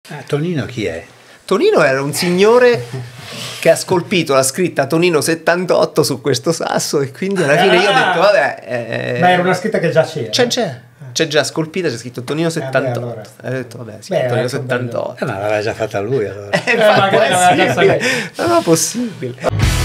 Tonino chi è? Tonino era un signore che ha scolpito la scritta Tonino 78 su questo sasso, e quindi alla fine io ho detto vabbè, ma era una scritta che già c'era. C'è già scolpita, c'è scritto Tonino 78. allora. Ho detto vabbè, sì, Tonino 78. Ma l'aveva già fatta lui allora. Magari l'aveva già Non è possibile.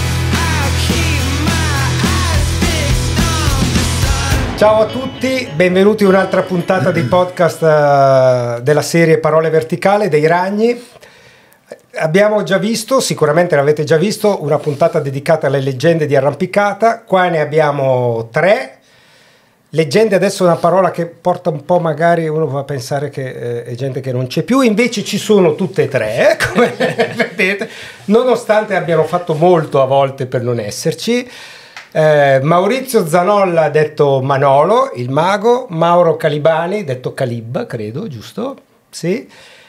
Ciao a tutti, benvenuti in un'altra puntata di podcast della serie Parole Verticali dei Ragni. Abbiamo già visto, sicuramente l'avete già visto, una puntata dedicata alle leggende di arrampicata. Qua ne abbiamo 3. Leggende adesso è una parola che porta un po', magari uno va a pensare che è gente che non c'è più, invece ci sono tutte e 3, come vedete, nonostante abbiano fatto molto a volte per non esserci. Maurizio Zanolla, detto Manolo, il mago, Mauro Calibani, detto Calib, credo, giusto? Sì.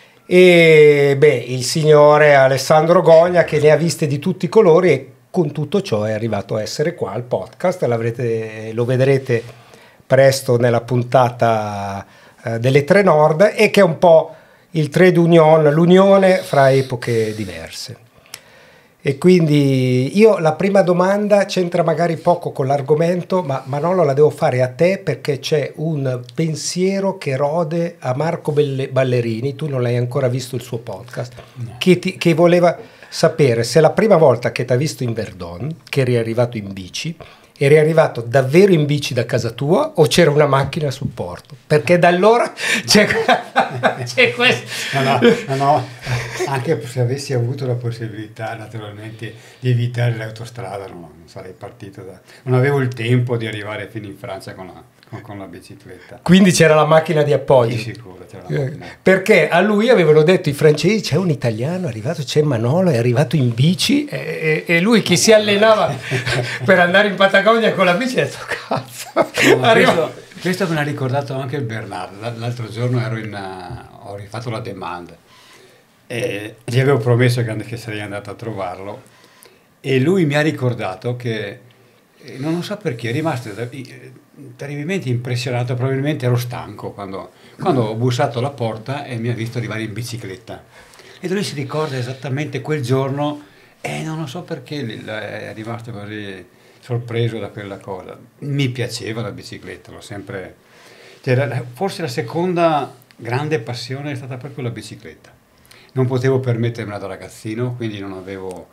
E il signore Alessandro Gogna, che ne ha viste di tutti i colori, e con tutto ciò è arrivato a essere qua al podcast. Lo vedrete presto nella puntata delle Tre Nord, e che è un po' il trade union, l'unione fra epoche diverse. E quindi io la prima domanda c'entra magari poco con l'argomento, ma Manolo la devo fare a te, perché c'è un pensiero che rode a Marco Ballerini, tu non l'hai ancora visto il suo podcast, no, che voleva sapere se la prima volta che ti ha visto in Verdon, che eri arrivato in bici, eri arrivato davvero in bici da casa tua o c'era una macchina a supporto? Perché da allora c'è questo. No, anche se avessi avuto la possibilità naturalmente di evitare l'autostrada, non sarei partito non avevo il tempo di arrivare fino in Francia con la bicicletta. Quindi c'era la macchina di appoggio? Di sicuro c'era la macchina. Perché a lui avevano detto i francesi: c'è un italiano arrivato, c'è Manolo, è arrivato in bici, e lui che si allenava per andare in Patagonia con la bici ha detto cazzo. Questo me l'ha ricordato anche il Bernardo. L'altro giorno ho rifatto la demanda e gli avevo promesso che sarei andato a trovarlo, e lui mi ha ricordato che non so perché è rimasto terribilmente impressionato. Probabilmente ero stanco quando ho bussato alla porta e mi ha visto arrivare in bicicletta, e lui si ricorda esattamente quel giorno, e non lo so perché è rimasto così sorpreso da quella cosa. Mi piaceva la bicicletta, l'ho sempre, forse la seconda grande passione è stata proprio la bicicletta. Non potevo permettermela da ragazzino, quindi non avevo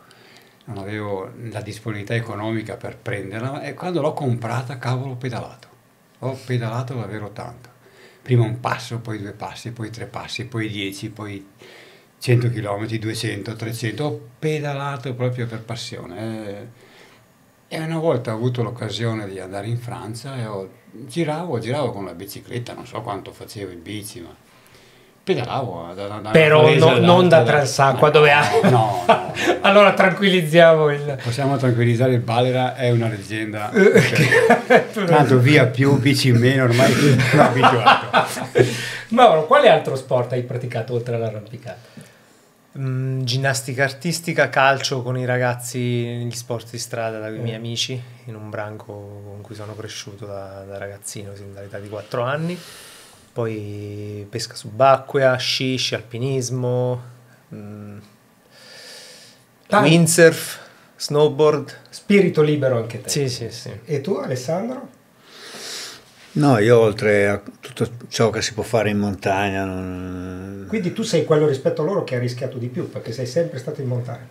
la disponibilità economica per prenderla, e quando l'ho comprata, cavolo, ho pedalato davvero tanto. Prima un passo, poi 2 passi, poi 3 passi, poi 10, poi 100 km, 200, 300, ho pedalato proprio per passione. E una volta ho avuto l'occasione di andare in Francia e giravo con la bicicletta, non so quanto facevo in bici, ma pedalavo però non da Transacqua, dove no. Allora tranquillizziamo possiamo tranquillizzare il Balera, è una leggenda, tanto via più, bici meno, ormai sono abituato. Mauro, quale altro sport hai praticato oltre all'arrampicata? Ginnastica artistica, calcio con i ragazzi negli sport di strada, dai miei amici, in un branco con cui sono cresciuto da ragazzino, sin dall'età di 4 anni. Poi pesca subacquea, sci, alpinismo, windsurf, snowboard. Spirito libero anche te. Sì. E tu, Alessandro? No, io oltre a tutto ciò che si può fare in montagna Quindi tu sei quello rispetto a loro che ha rischiato di più, perché sei sempre stato in montagna.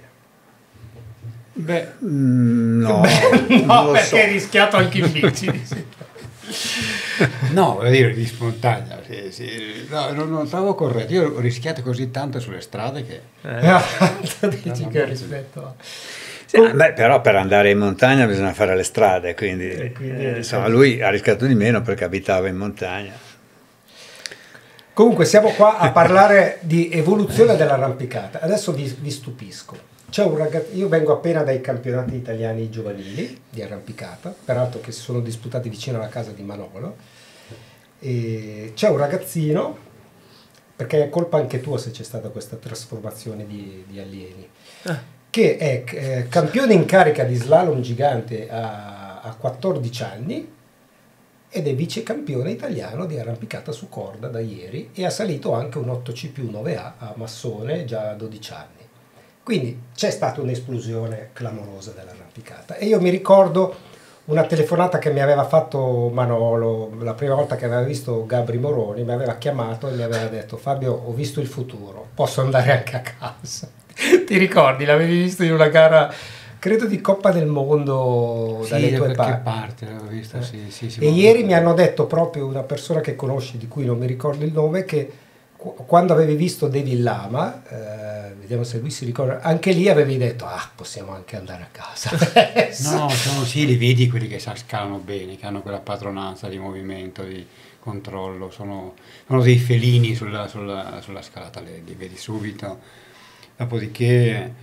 No, perché so. hai rischiato anche in bici. No, voglio dire, di montagna, sì. No, non stavo corretto. Io ho rischiato così tanto sulle strade che... Dici che rispetto a... Però per andare in montagna bisogna fare le strade, quindi insomma, lui ha rischiato di meno perché abitava in montagna. Comunque siamo qua a parlare di evoluzione dell'arrampicata. Adesso vi stupisco. C'è un io vengo appena dai campionati italiani giovanili di arrampicata, peraltro che si sono disputati vicino alla casa di Manolo, e c'è un ragazzino, perché è colpa anche tua se c'è stata questa trasformazione di alieni, che è campione in carica di slalom gigante a 14 anni, ed è vice campione italiano di arrampicata su corda da ieri e ha salito anche un 8C+9A a Massone già a 12 anni. Quindi c'è stata un'esplosione clamorosa dell'arrampicata e io mi ricordo una telefonata che mi aveva fatto Manolo la prima volta che aveva visto Gabri Moroni, mi aveva chiamato e mi aveva detto: Fabio, ho visto il futuro, posso andare anche a casa. Ti ricordi? L'avevi visto in una gara, credo di Coppa del Mondo, Sì, dalle da tue qualche parti. parte l'avevo visto, sì, E ieri mi hanno detto proprio una persona che conosci, di cui non mi ricordo il nome, che quando avevi visto David Lama, vediamo se lui si ricorda, anche lì avevi detto: ah, possiamo anche andare a casa. No, sì, li vedi quelli che scalano bene, che hanno quella padronanza di movimento, di controllo, sono dei felini sulla scalata, li vedi subito. Dopodiché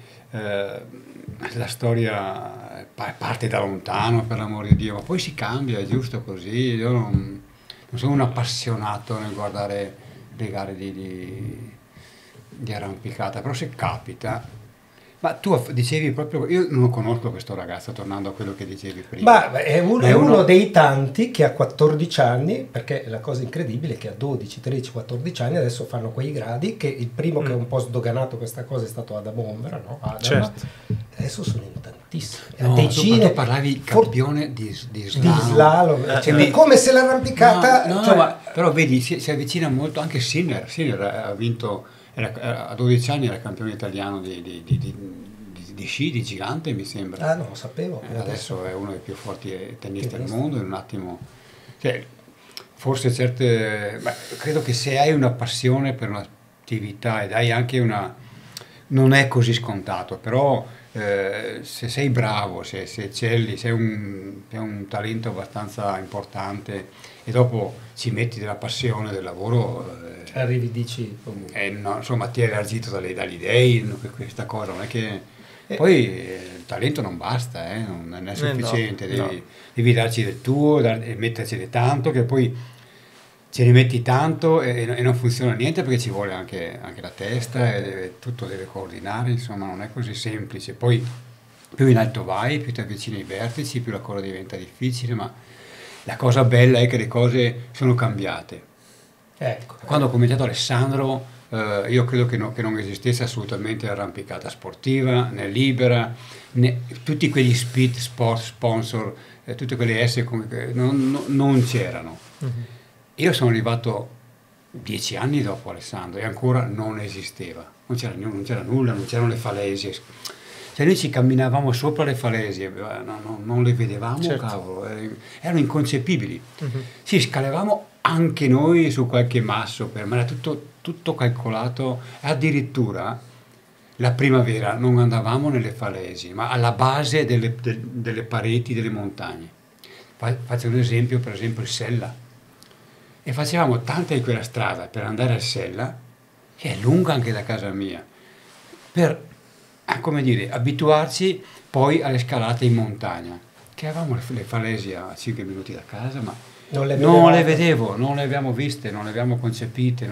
la storia parte da lontano, per l'amor di Dio, ma poi si cambia, è giusto così. Io non sono un appassionato nel guardare le gare di arrampicata, però se capita. Ma tu dicevi proprio, io non conosco questo ragazzo, tornando a quello che dicevi prima. Ma è uno dei tanti che a 14 anni, perché la cosa incredibile è che a 12, 13, 14 anni adesso fanno quei gradi, che il primo che ha un po' sdoganato questa cosa è stato Adam Ombra, no? Adam, Certo. adesso sono in tantissimi. No, decine, tu parlavi campione di slalom. di slalom, cioè, come se l'arrampicata... No, cioè, ma però vedi, si avvicina molto anche Sinner. Sinner ha vinto, a 12 anni era campione italiano di sci, di gigante, mi sembra. Ah, non lo sapevo. Adesso è uno dei più forti tennisti al mondo, in un attimo. Cioè, forse credo che se hai una passione per un'attività ed hai anche una... non è così scontato, però se sei bravo, se eccelli, se hai un talento abbastanza importante e dopo ci metti della passione, del lavoro, arrivi, dici... no, insomma, ti è elargito dagli dei, questa cosa, non è che... Poi il talento non basta, non è sufficiente, devi darci del tuo e metterci tanto, che poi ci rimetti tanto e non funziona niente, perché ci vuole anche la testa e tutto deve coordinare, insomma non è così semplice. Poi più in alto vai, più ti avvicini ai vertici, più la cosa diventa difficile, ma la cosa bella è che le cose sono cambiate. Ecco. Quando ho cominciato Alessandro, io credo che non esistesse assolutamente l'arrampicata sportiva, né libera, né tutti quegli speed sport sponsor, tutte quelle S non c'erano. Uh-huh. Io sono arrivato 10 anni dopo Alessandro e ancora non esisteva, non c'era nulla, non c'erano le falesie. Cioè noi ci camminavamo sopra le falesie, non le vedevamo, certo. Cavolo, erano inconcepibili. Uh-huh. Sì, scalevamo anche noi su qualche masso, ma era tutto calcolato, addirittura la primavera non andavamo nelle falesie, ma alla base delle pareti delle montagne. Faccio un esempio, per esempio il Sella, e facevamo tanta di quella strada per andare al Sella, che è lunga anche da casa mia, per, come dire, abituarci poi alle scalate in montagna, che avevamo le falesie a 5 minuti da casa, ma non le vedevo, non le abbiamo viste, non le abbiamo concepite,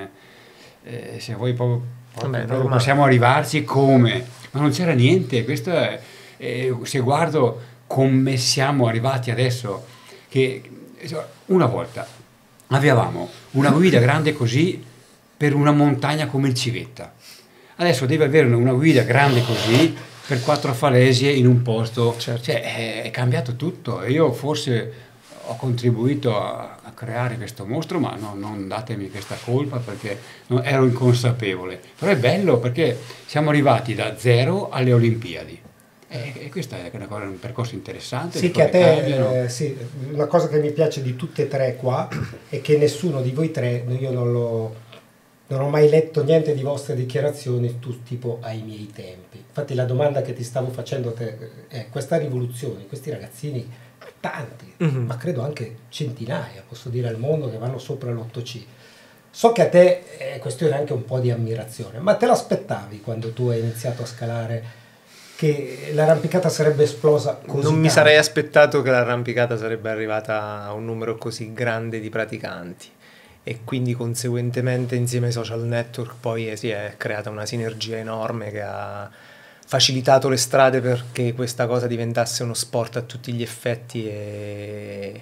se vuoi proprio possiamo arrivarci come, ma non c'era niente. Questo è, se guardo come siamo arrivati adesso, che una volta avevamo una guida grande così per una montagna come il Civetta, adesso deve avere una guida grande così per 4 falesie in un posto, certo. Cioè è cambiato tutto, e io forse ho contribuito a creare questo mostro, ma non datemi questa colpa, perché ero inconsapevole. Però è bello, perché siamo arrivati da zero alle Olimpiadi. E questo è un percorso interessante. Sì, che a te, sì, una cosa che mi piace di tutte e tre qua è che nessuno di voi tre, io non ho mai letto niente di vostre dichiarazioni tipo ai miei tempi. Infatti la domanda che ti stavo facendo a te è: questa rivoluzione, questi ragazzini, tanti, ma credo anche centinaia, posso dire, al mondo, che vanno sopra l'8C. So che a te è questione anche un po' di ammirazione, ma te l'aspettavi quando tu hai iniziato a scalare che l'arrampicata sarebbe esplosa così? Non mi sarei aspettato che l'arrampicata sarebbe arrivata a un numero così grande di praticanti, e quindi conseguentemente insieme ai social network poi si è creata una sinergia enorme che ha facilitato le strade perché questa cosa diventasse uno sport a tutti gli effetti, e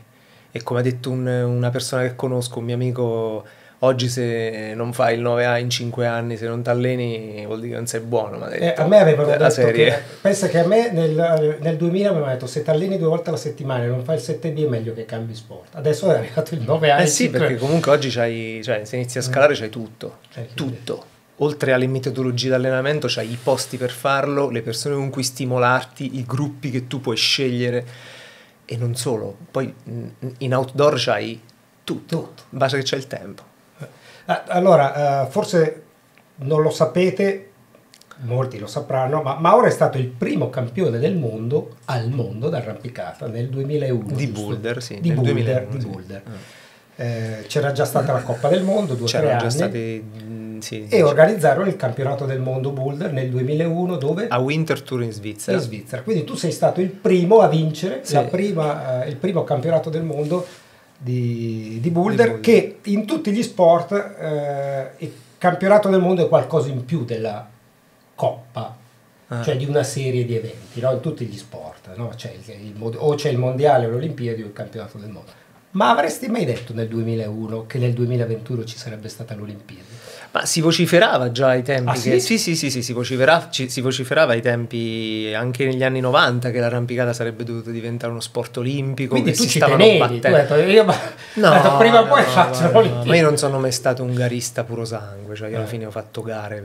E come ha detto una persona che conosco, un mio amico, oggi se non fai il 9A in 5 anni, se non ti alleni vuol dire che non sei buono. Ma a me avevano detto serie. pensa che a me nel 2000 mi avevano detto se ti alleni 2 volte alla settimana e non fai il 7B è meglio che cambi sport. Adesso è arrivato il 9A. Sì, perché comunque oggi c'hai, cioè, se inizi a scalare c'hai tutto, tutto. Oltre alle metodologie di allenamento c'hai i posti per farlo, le persone con cui stimolarti, i gruppi che tu puoi scegliere e non solo. Poi in outdoor c'hai tutto. Basta che c'è il tempo. Allora, forse non lo sapete, molti lo sapranno, ma Mauro è stato il primo campione del mondo al mondo d'arrampicata nel 2001. Di giusto? boulder, sì. Di nel boulder, 2001, di sì. boulder. C'era già stata la Coppa del Mondo 2 o 3 C'erano già anni stati, sì, e organizzarono il campionato del mondo boulder nel 2001 dove? a Winterthur in Svizzera. In Svizzera. Quindi tu sei stato il primo a vincere Sì. il primo campionato del mondo di boulder, che in tutti gli sport il campionato del mondo è qualcosa in più della coppa, cioè di una serie di eventi, no? In tutti gli sport, no? C'è o c'è il mondiale o le Olimpiadi o il campionato del mondo. Ma avresti mai detto nel 2001 che nel 2021 ci sarebbe stata l'Olimpiadi? Ma si vociferava già ai tempi. Ah, che, sì? sì, si vociferava ai tempi, anche negli anni 90, che l'arrampicata sarebbe dovuta diventare uno sport olimpico. Quindi che tu si ci stavano tenevi, tu hai battendo. detto, io prima o poi faccio l'Olimpiadi. Ma io non sono mai stato un garista puro sangue, cioè io alla fine ho fatto gare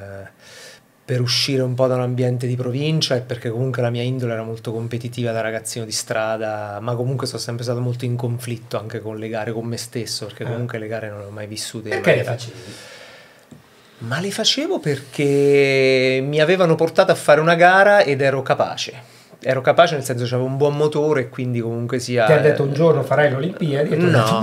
per uscire un po' da un ambiente di provincia e perché comunque la mia indole era molto competitiva da ragazzino di strada, ma comunque sono sempre stato molto in conflitto anche con le gare, con me stesso, perché comunque le gare non le ho mai vissute. Perché le facevi? Ma le facevo perché mi avevano portato a fare una gara ed ero capace. Ero capace nel senso che avevo un buon motore e quindi comunque sia... Ti ha detto un giorno farai l'Olimpiadi? E tu No,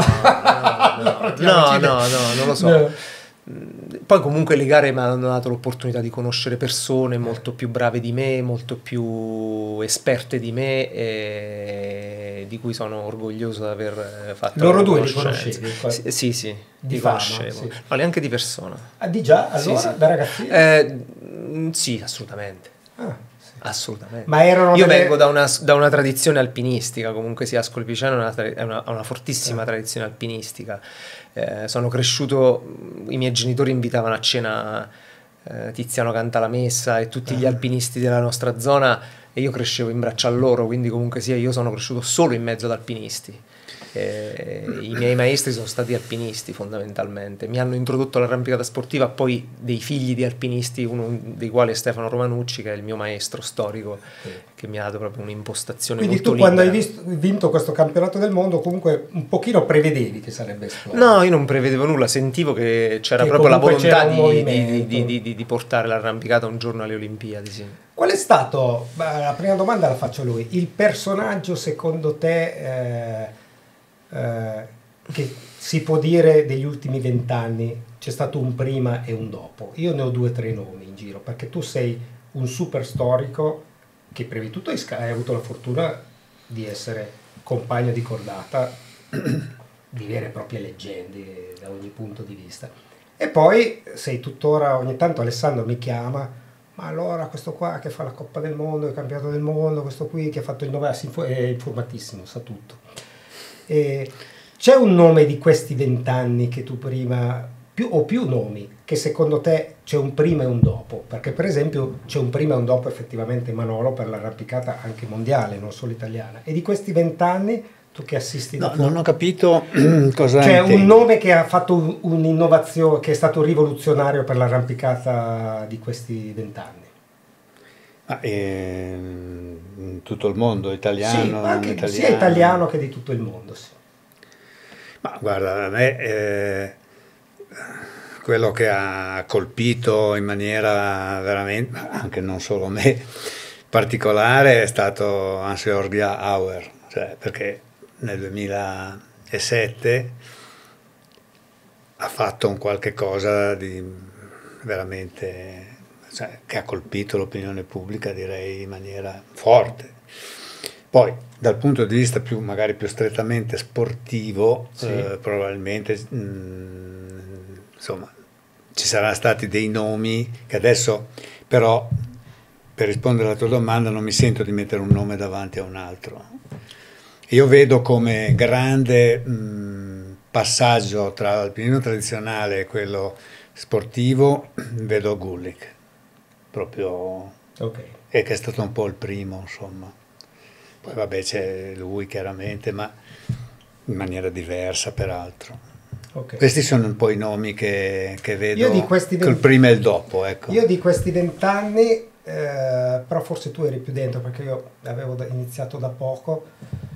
non lo so. No. Poi comunque le gare mi hanno dato l'opportunità di conoscere persone molto più brave di me, molto più esperte di me e di cui sono orgoglioso di aver fatto. Loro due li conoscevi? Sì, Di li fama, conoscevo. sì. No, neanche di persona. Ah, di già? Allora? Sì. Da ragazzino? Sì, assolutamente. Ah, sì. Assolutamente. Ma erano Io vengo da una tradizione alpinistica, comunque sia Ascoli Piceno è una fortissima tradizione alpinistica. Sono cresciuto, i miei genitori invitavano a cena Tiziano Cantalamessa e tutti gli alpinisti della nostra zona e io crescevo in braccio a loro, quindi comunque sia io sono cresciuto solo in mezzo ad alpinisti. I miei maestri sono stati alpinisti fondamentalmente, mi hanno introdotto all'arrampicata sportiva, poi dei figli di alpinisti, uno dei quali è Stefano Romanucci, che è il mio maestro storico, che mi ha dato proprio un'impostazione Quindi molto tu libera. quando hai vinto questo campionato del mondo comunque un pochino prevedevi che sarebbe esploso? No, io non prevedevo nulla, sentivo che c'era Che proprio la comunque volontà c'era un movimento. di portare l'arrampicata un giorno alle Olimpiadi, sì. Qual è stato, la prima domanda la faccio a lui, il personaggio secondo te che si può dire degli ultimi 20 anni, c'è stato un prima e un dopo? Io ne ho 2 o 3 nomi in giro, perché tu sei un super storico che prima di tutto hai avuto la fortuna di essere compagno di cordata di vere e proprie leggende da ogni punto di vista, e poi sei tuttora, ogni tanto Alessandro mi chiama: ma allora questo qua che fa la Coppa del Mondo, il campionato del mondo, questo qui che ha fatto il 9, è informatissimo, sa tutto. E c'è un nome di questi 20 anni che tu prima, più nomi, che secondo te c'è un prima e un dopo? Perché per esempio c'è un prima e un dopo effettivamente Manolo per l'arrampicata anche mondiale, non solo italiana. E di questi 20 anni tu che assisti da No, fuori, non ho capito cosa c'è intendi. un nome che ha fatto un'innovazione, che è stato rivoluzionario per l'arrampicata di questi 20 anni? In tutto il mondo, italiano, Sì, non anche italiano. sia italiano che di tutto il mondo, sì. Ma guarda, a me quello che ha colpito in maniera veramente, anche non solo me, particolare è stato Hans-Jörg Auer, cioè, perché nel 2007 ha fatto un qualche cosa di veramente, cioè, che ha colpito l'opinione pubblica, direi, in maniera forte. Poi, dal punto di vista magari più strettamente sportivo, Sì. probabilmente, insomma, ci saranno stati dei nomi che adesso, però, per rispondere alla tua domanda, non mi sento di mettere un nome davanti a un altro. Io vedo come grande passaggio tra l'alpinismo tradizionale e quello sportivo, vedo Gullik, proprio, Ok. e che è stato un po' il primo, insomma. Poi vabbè c'è lui chiaramente, ma in maniera diversa peraltro. Ok. Questi sono un po' i nomi che vedo, Io di questi col prima e il dopo, ecco. Io di questi 20 anni, però forse tu eri più dentro perché io avevo iniziato da poco.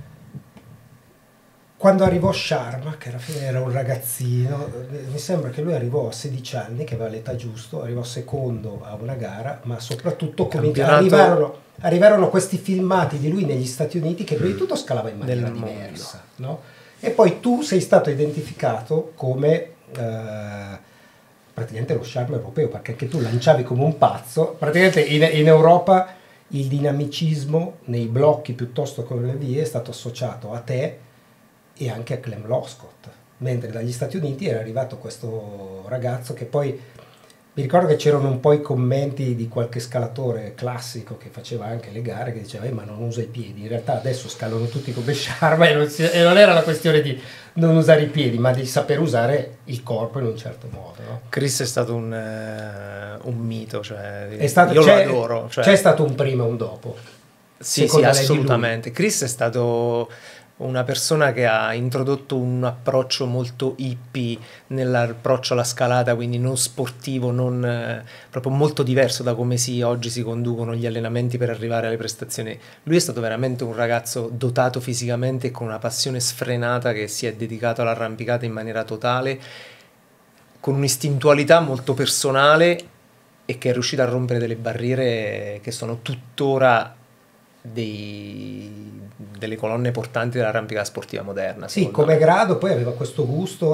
Quando arrivò Sharma, che alla fine era un ragazzino, mi sembra che lui arrivò a 16 anni, che aveva l'età giusto, arrivò secondo a una gara, ma soprattutto arrivarono questi filmati di lui negli Stati Uniti che prima di tutto scalava in maniera diversa, no? E poi tu sei stato identificato come praticamente lo Sharma europeo, perché anche tu lanciavi come un pazzo. Praticamente in Europa il dinamicismo nei blocchi piuttosto che nelle vie è stato associato a te e anche a Clem Loscott, mentre dagli Stati Uniti era arrivato questo ragazzo che poi mi ricordo che c'erano un po' i commenti di qualche scalatore classico che faceva anche le gare che diceva ma non usa i piedi, in realtà adesso scalano tutti come Sharma e non era la questione di non usare i piedi ma di saper usare il corpo in un certo modo, no? Chris è stato un mito, cioè, io lo adoro, cioè. C'è stato un prima e un dopo? Sì, assolutamente. Chris è stato una persona che ha introdotto un approccio molto hippie nell'approccio alla scalata, quindi non sportivo, proprio molto diverso da come oggi si conducono gli allenamenti per arrivare alle prestazioni. Lui è stato veramente un ragazzo dotato fisicamente e con una passione sfrenata che si è dedicato all'arrampicata in maniera totale, con un'istintualità molto personale e che è riuscito a rompere delle barriere che sono tuttora delle colonne portanti dell'arrampicata sportiva moderna. Sì, come grado, poi aveva questo gusto.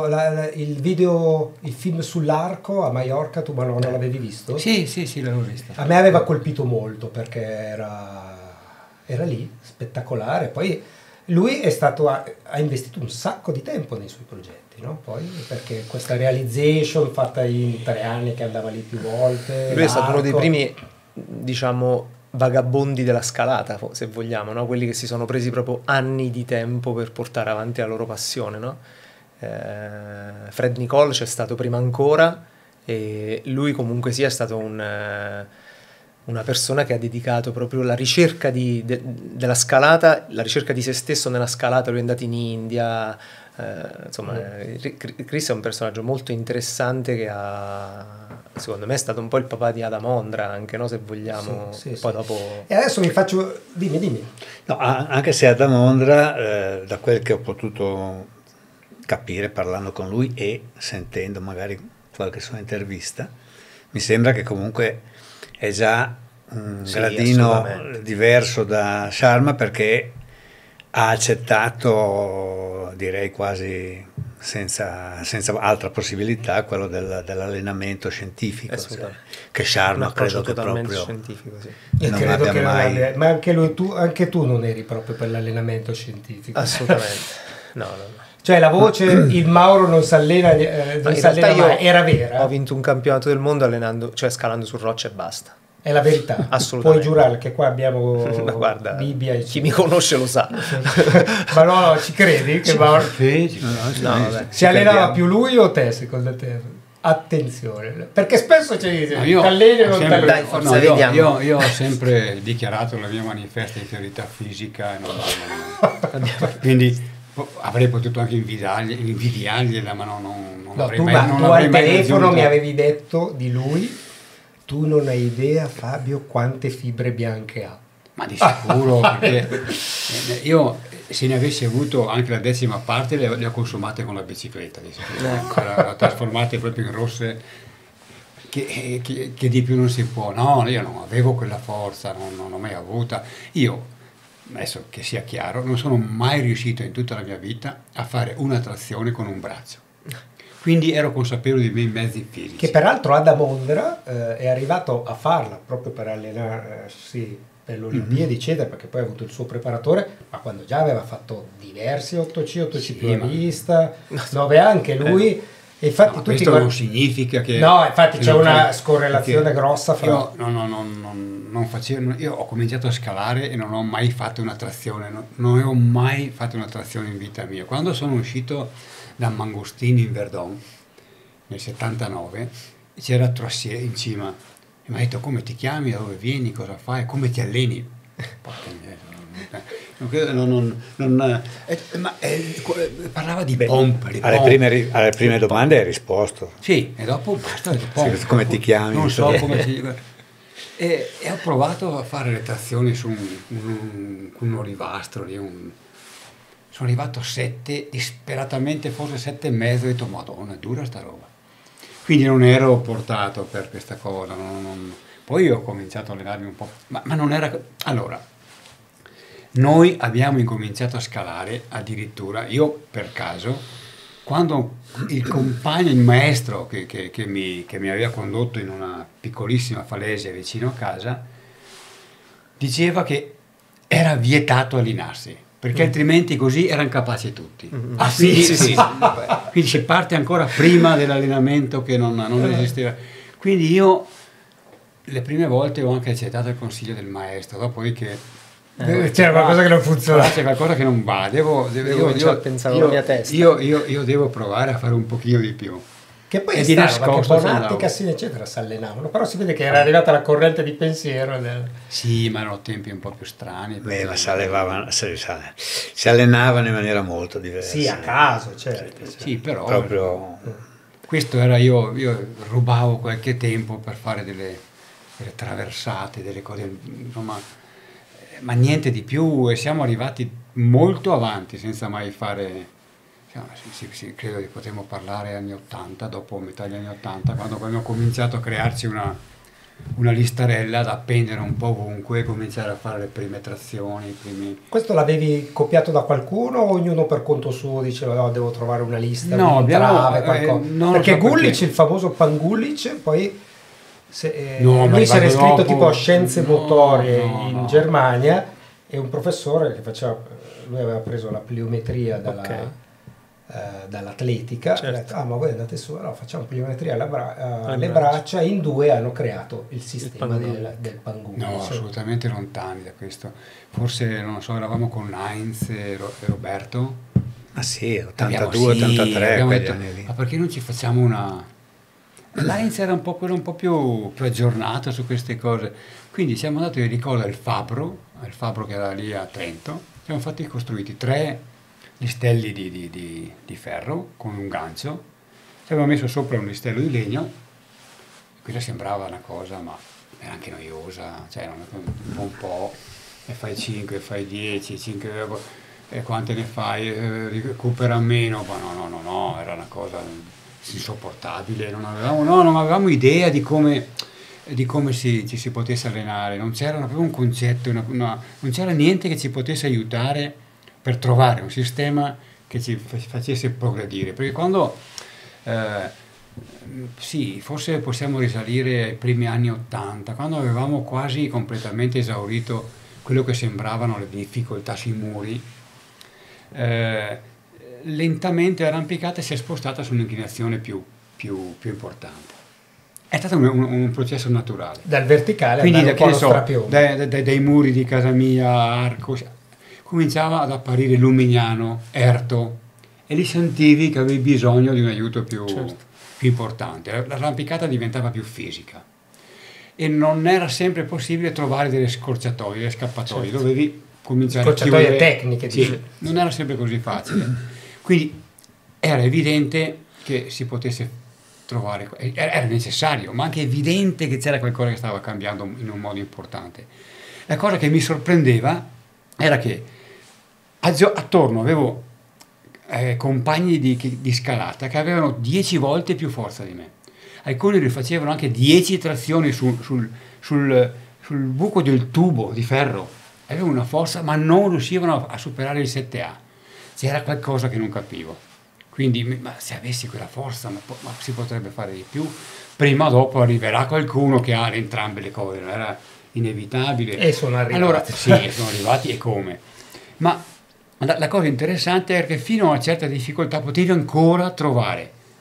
Il film sull'arco a Maiorca, tu non l'avevi visto? Sì, l'avevo visto. A me aveva colpito molto perché era lì, spettacolare. Poi lui ha investito un sacco di tempo nei suoi progetti, no? Poi perché questa realization fatta in 3 anni che andava lì più volte. Lui è stato uno dei primi, diciamo, vagabondi della scalata, se vogliamo, no? Quelli che si sono presi proprio anni di tempo per portare avanti la loro passione, no? Fred Nicole c'è stato prima ancora e lui comunque sia stato una persona che ha dedicato proprio la ricerca della scalata, la ricerca di se stesso nella scalata. Lui è andato in India, insomma, Chris è un personaggio molto interessante che secondo me è stato un po' il papà di Adam Ondra anche, no? Se vogliamo. Poi dopo. E adesso vi faccio. Dimmi. No, anche se Adam Ondra, da quel che ho potuto capire parlando con lui e sentendo magari qualche sua intervista, mi sembra che comunque è già un gradino diverso da Sharma, perché ha accettato, direi quasi senza altra possibilità, quello dell'allenamento scientifico, che Sharma credo che proprio scientifico, sì. Non credo che mai... Ma anche tu non eri proprio per l'allenamento scientifico. Assolutamente. No. Cioè la voce il Mauro non si allena, mai, era vera. Ho vinto un campionato del mondo scalando su roccia e basta. È la verità. Assolutamente. Puoi giurare che qua abbiamo guarda, Bibbia e chi mi conosce lo sa. Ma no, ci credi? Che Mauro... Si allenava più lui o te, secondo te? Attenzione, perché spesso ci dice t'alleni o non t'alleni. Dai, forza, vediamo. Io ho sempre dichiarato la mia manifesta inferiorità fisica, quindi avrei potuto anche invidiargliela, ma non avrei mai. Tu al telefono mi avevi detto di lui: tu non hai idea, Fabio, quante fibre bianche ha. Ma di sicuro, perché io se ne avessi avuto anche la 10ª parte le ho consumate con la bicicletta, di sicuro. Le ho trasformate proprio in rosse che di più non si può. No, io non avevo quella forza, non l'ho mai avuta. Io, adesso che sia chiaro, non sono mai riuscito in tutta la mia vita a fare una trazione con un braccio. Quindi ero consapevole dei miei mezzi fisici. Che peraltro Adam Ondra è arrivato a farla proprio per allenarsi per le Olimpiadi, eccetera, perché poi ha avuto il suo preparatore, ma quando già aveva fatto diversi 8C più la lista, 9 anche lui, E infatti No, tutti questo non significa che... No, infatti che c'è non una fa- scorrelazione perché grossa fra... Io non facevo... Io ho cominciato a scalare e non ho mai fatto una trazione, non ho mai fatto una trazione in vita mia. Quando sono uscito da Mangostini in Verdon, nel 79, c'era Trossier in cima. E mi ha detto: come ti chiami, da dove vieni, cosa fai, come ti alleni? Porca miseria, parlava di pompe. Alle prime domande hai risposto. Sì, e dopo basta, ho detto, pompe. Sì, come ti chiami? Non so come si... E ho provato a fare le trazioni su un olivastro lì, sono arrivato a 7, disperatamente forse 7 e mezzo, ho detto madonna, è dura sta roba. Quindi non ero portato per questa cosa, poi ho cominciato a allenarmi un po', ma non era... Allora, noi abbiamo incominciato a scalare addirittura, io per caso, quando il compagno, il maestro che mi aveva condotto in una piccolissima falesia vicino a casa, diceva che era vietato allenarsi, perché altrimenti così erano capaci tutti. Ah sì, sì. Quindi si parte ancora prima dell'allenamento che non esisteva. Quindi io le prime volte ho anche accettato il consiglio del maestro, dopodiché c'era qualcosa che non funziona. c'è qualcosa che non va, io pensavo alla mia testa. io devo provare a fare un pochino di più. Che poi E è di strano, perché nascosto ci Bonatti, andavo. Cassini eccetera si allenavano, però si vede che era arrivata la corrente di pensiero Sì, ma erano tempi un po' più strani. Beh, ma si allenavano in maniera molto diversa. sì, a caso, certo. Sì, però Proprio... questo era io rubavo qualche tempo per fare delle traversate, delle cose, insomma, ma niente di più, e siamo arrivati molto avanti senza mai fare... Sì, credo che potremmo parlare anni 80, dopo metà degli anni 80, quando abbiamo cominciato a crearci una listarella da appendere un po' ovunque e cominciare a fare le prime trazioni. Questo l'avevi copiato da qualcuno o ognuno per conto suo diceva no, devo trovare una lista, No, di trave, qualcosa? non lo Perché so Gullic, perché. il famoso Pangullic, poi No, ma lui si era arrivato iscritto dopo. tipo a scienze No, motorie no, in no. Germania, e un professore che faceva, lui aveva preso la pliometria dall'atletica, ha Certo. detto, ah ma voi andate su, allora facciamo pliometria alle braccia. braccia, e in due hanno creato il sistema Pangullic. del Pangullic. No, assolutamente lontani da questo. Forse, non so, eravamo con Heinz e Roberto. Ma sì, Abbiamo- 82, sì, 83, abbiamo quegli detto, anni lì. ma perché non ci facciamo una... L'Heinz era un po' quello un po' più aggiornato su queste cose. Quindi siamo andati, ricordo, al Fabbro che era lì a Trento, siamo fatti costruiti 3 listelli di ferro con un gancio, ci avevamo messo sopra un listello di legno, quella sembrava una cosa, ma era anche noiosa, cioè un po', e fai 5, fai 10, 5, e quante ne fai, recupera meno, ma no, era una cosa insopportabile, non avevamo idea di come ci si potesse allenare, non c'era proprio un concetto, non c'era niente che ci potesse aiutare per trovare un sistema che ci facesse progredire, perché quando sì, forse possiamo risalire ai primi anni 80, quando avevamo quasi completamente esaurito quello che sembravano le difficoltà sui muri, lentamente l'arrampicata si è spostata su un'inclinazione più importante. È stato un processo naturale. Dal verticale Quindi andare un po' allo strapiombo. dai muri di casa mia, Arco, cominciava ad apparire Lumignano, Erto, e lì sentivi che avevi bisogno di un aiuto più importante. L'arrampicata diventava più fisica e non era sempre possibile trovare delle scorciatoie, delle scappatoie, dovevi cominciare a Scorciatoie chiudere. tecniche, Sì, dice. non era sempre così facile. Quindi era evidente che si potesse trovare, era necessario, ma anche evidente che c'era qualcosa che stava cambiando in un modo importante. La cosa che mi sorprendeva era che attorno avevo compagni di scalata che avevano 10 volte più forza di me. Alcuni rifacevano anche 10 trazioni sul buco del tubo di ferro. Avevano una forza, ma non riuscivano a superare il 7A. C'era qualcosa che non capivo. Quindi, ma se avessi quella forza, ma si potrebbe fare di più. Prima o dopo arriverà qualcuno che ha entrambe le cose, non era inevitabile. E sono arrivati. Allora, sì, sono arrivati, e come? Ma la cosa interessante è che fino a una certa difficoltà potevi ancora trovare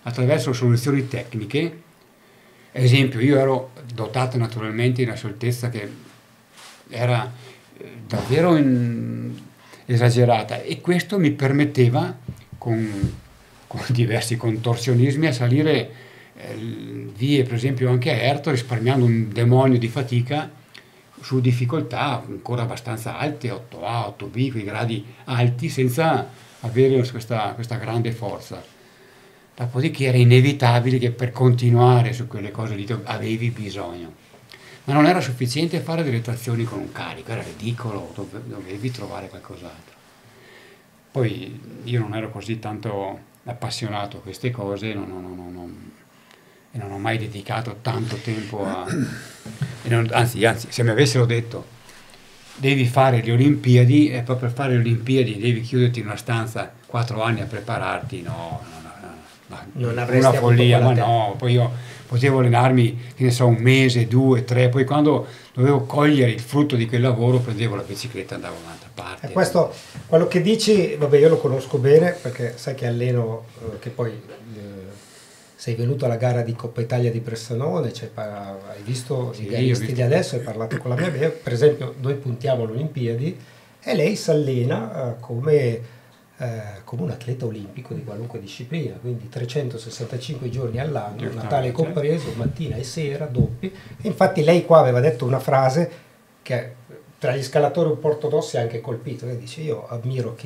attraverso soluzioni tecniche. Esempio, io ero dotato naturalmente di una scioltezza che era davvero esagerata, e questo mi permetteva con diversi contorsionismi a salire vie, per esempio anche a Erto, risparmiando un demonio di fatica su difficoltà ancora abbastanza alte, 8A, 8B, quei gradi alti, senza avere questa grande forza. Dopodiché era inevitabile che per continuare su quelle cose lì avevi bisogno, ma non era sufficiente fare delle trazioni con un carico, era ridicolo, dovevi trovare qualcos'altro. Poi io non ero così tanto appassionato a queste cose, e non ho mai dedicato tanto tempo anzi, se mi avessero detto devi fare le Olimpiadi, e poi per fare le Olimpiadi devi chiuderti in una stanza 4 anni a prepararti, Non avresti una follia, avuto ma quella no, poi io potevo allenarmi, che ne so, 1 mese, 2, 3, poi quando dovevo cogliere il frutto di quel lavoro prendevo la bicicletta e andavo da un'altra parte. Questo, quello che dici, vabbè, io lo conosco bene perché sai che alleno, che poi sei venuto alla gara di Coppa Italia di Bressanone, hai visto Sì, i garisti di adesso, hai parlato con la mia amica, per esempio noi puntiamo alle Olimpiadi e lei si allena come un atleta olimpico di qualunque disciplina, quindi 365 giorni all'anno, Natale compreso, mattina e sera, doppi. E infatti lei qua aveva detto una frase che tra gli scalatori un po' ortodossi ha anche colpito, che dice: io ammiro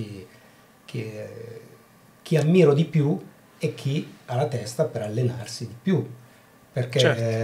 chi ammiro di più e chi ha la testa per allenarsi di più, perché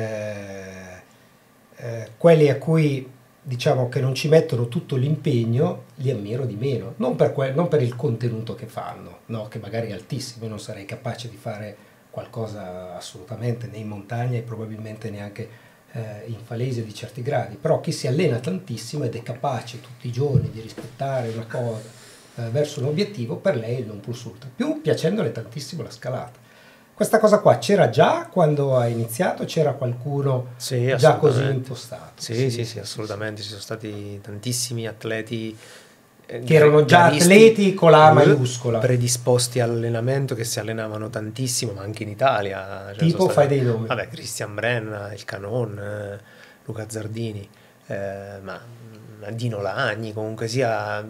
quelli a cui diciamo che non ci mettono tutto l'impegno li ammiro di meno, non per il contenuto che fanno, no, che magari è altissimo. Io non sarei capace di fare qualcosa assolutamente né in montagna e probabilmente neanche in falese di certi gradi, però chi si allena tantissimo ed è capace tutti i giorni di rispettare una cosa verso un obiettivo, per lei è il non plus ultra, più piacendole tantissimo la scalata. Questa cosa qua c'era già quando hai iniziato? C'era qualcuno già così impostato? Sì, assolutamente. Ci sono stati tantissimi atleti che erano già atleti con la maiuscola, predisposti all'allenamento, che si allenavano tantissimo, ma anche in Italia. Tipo, fai dei nomi. Vabbè, Christian Brenna, il Canon, Luca Zardini, ma Dino Lagni, comunque sia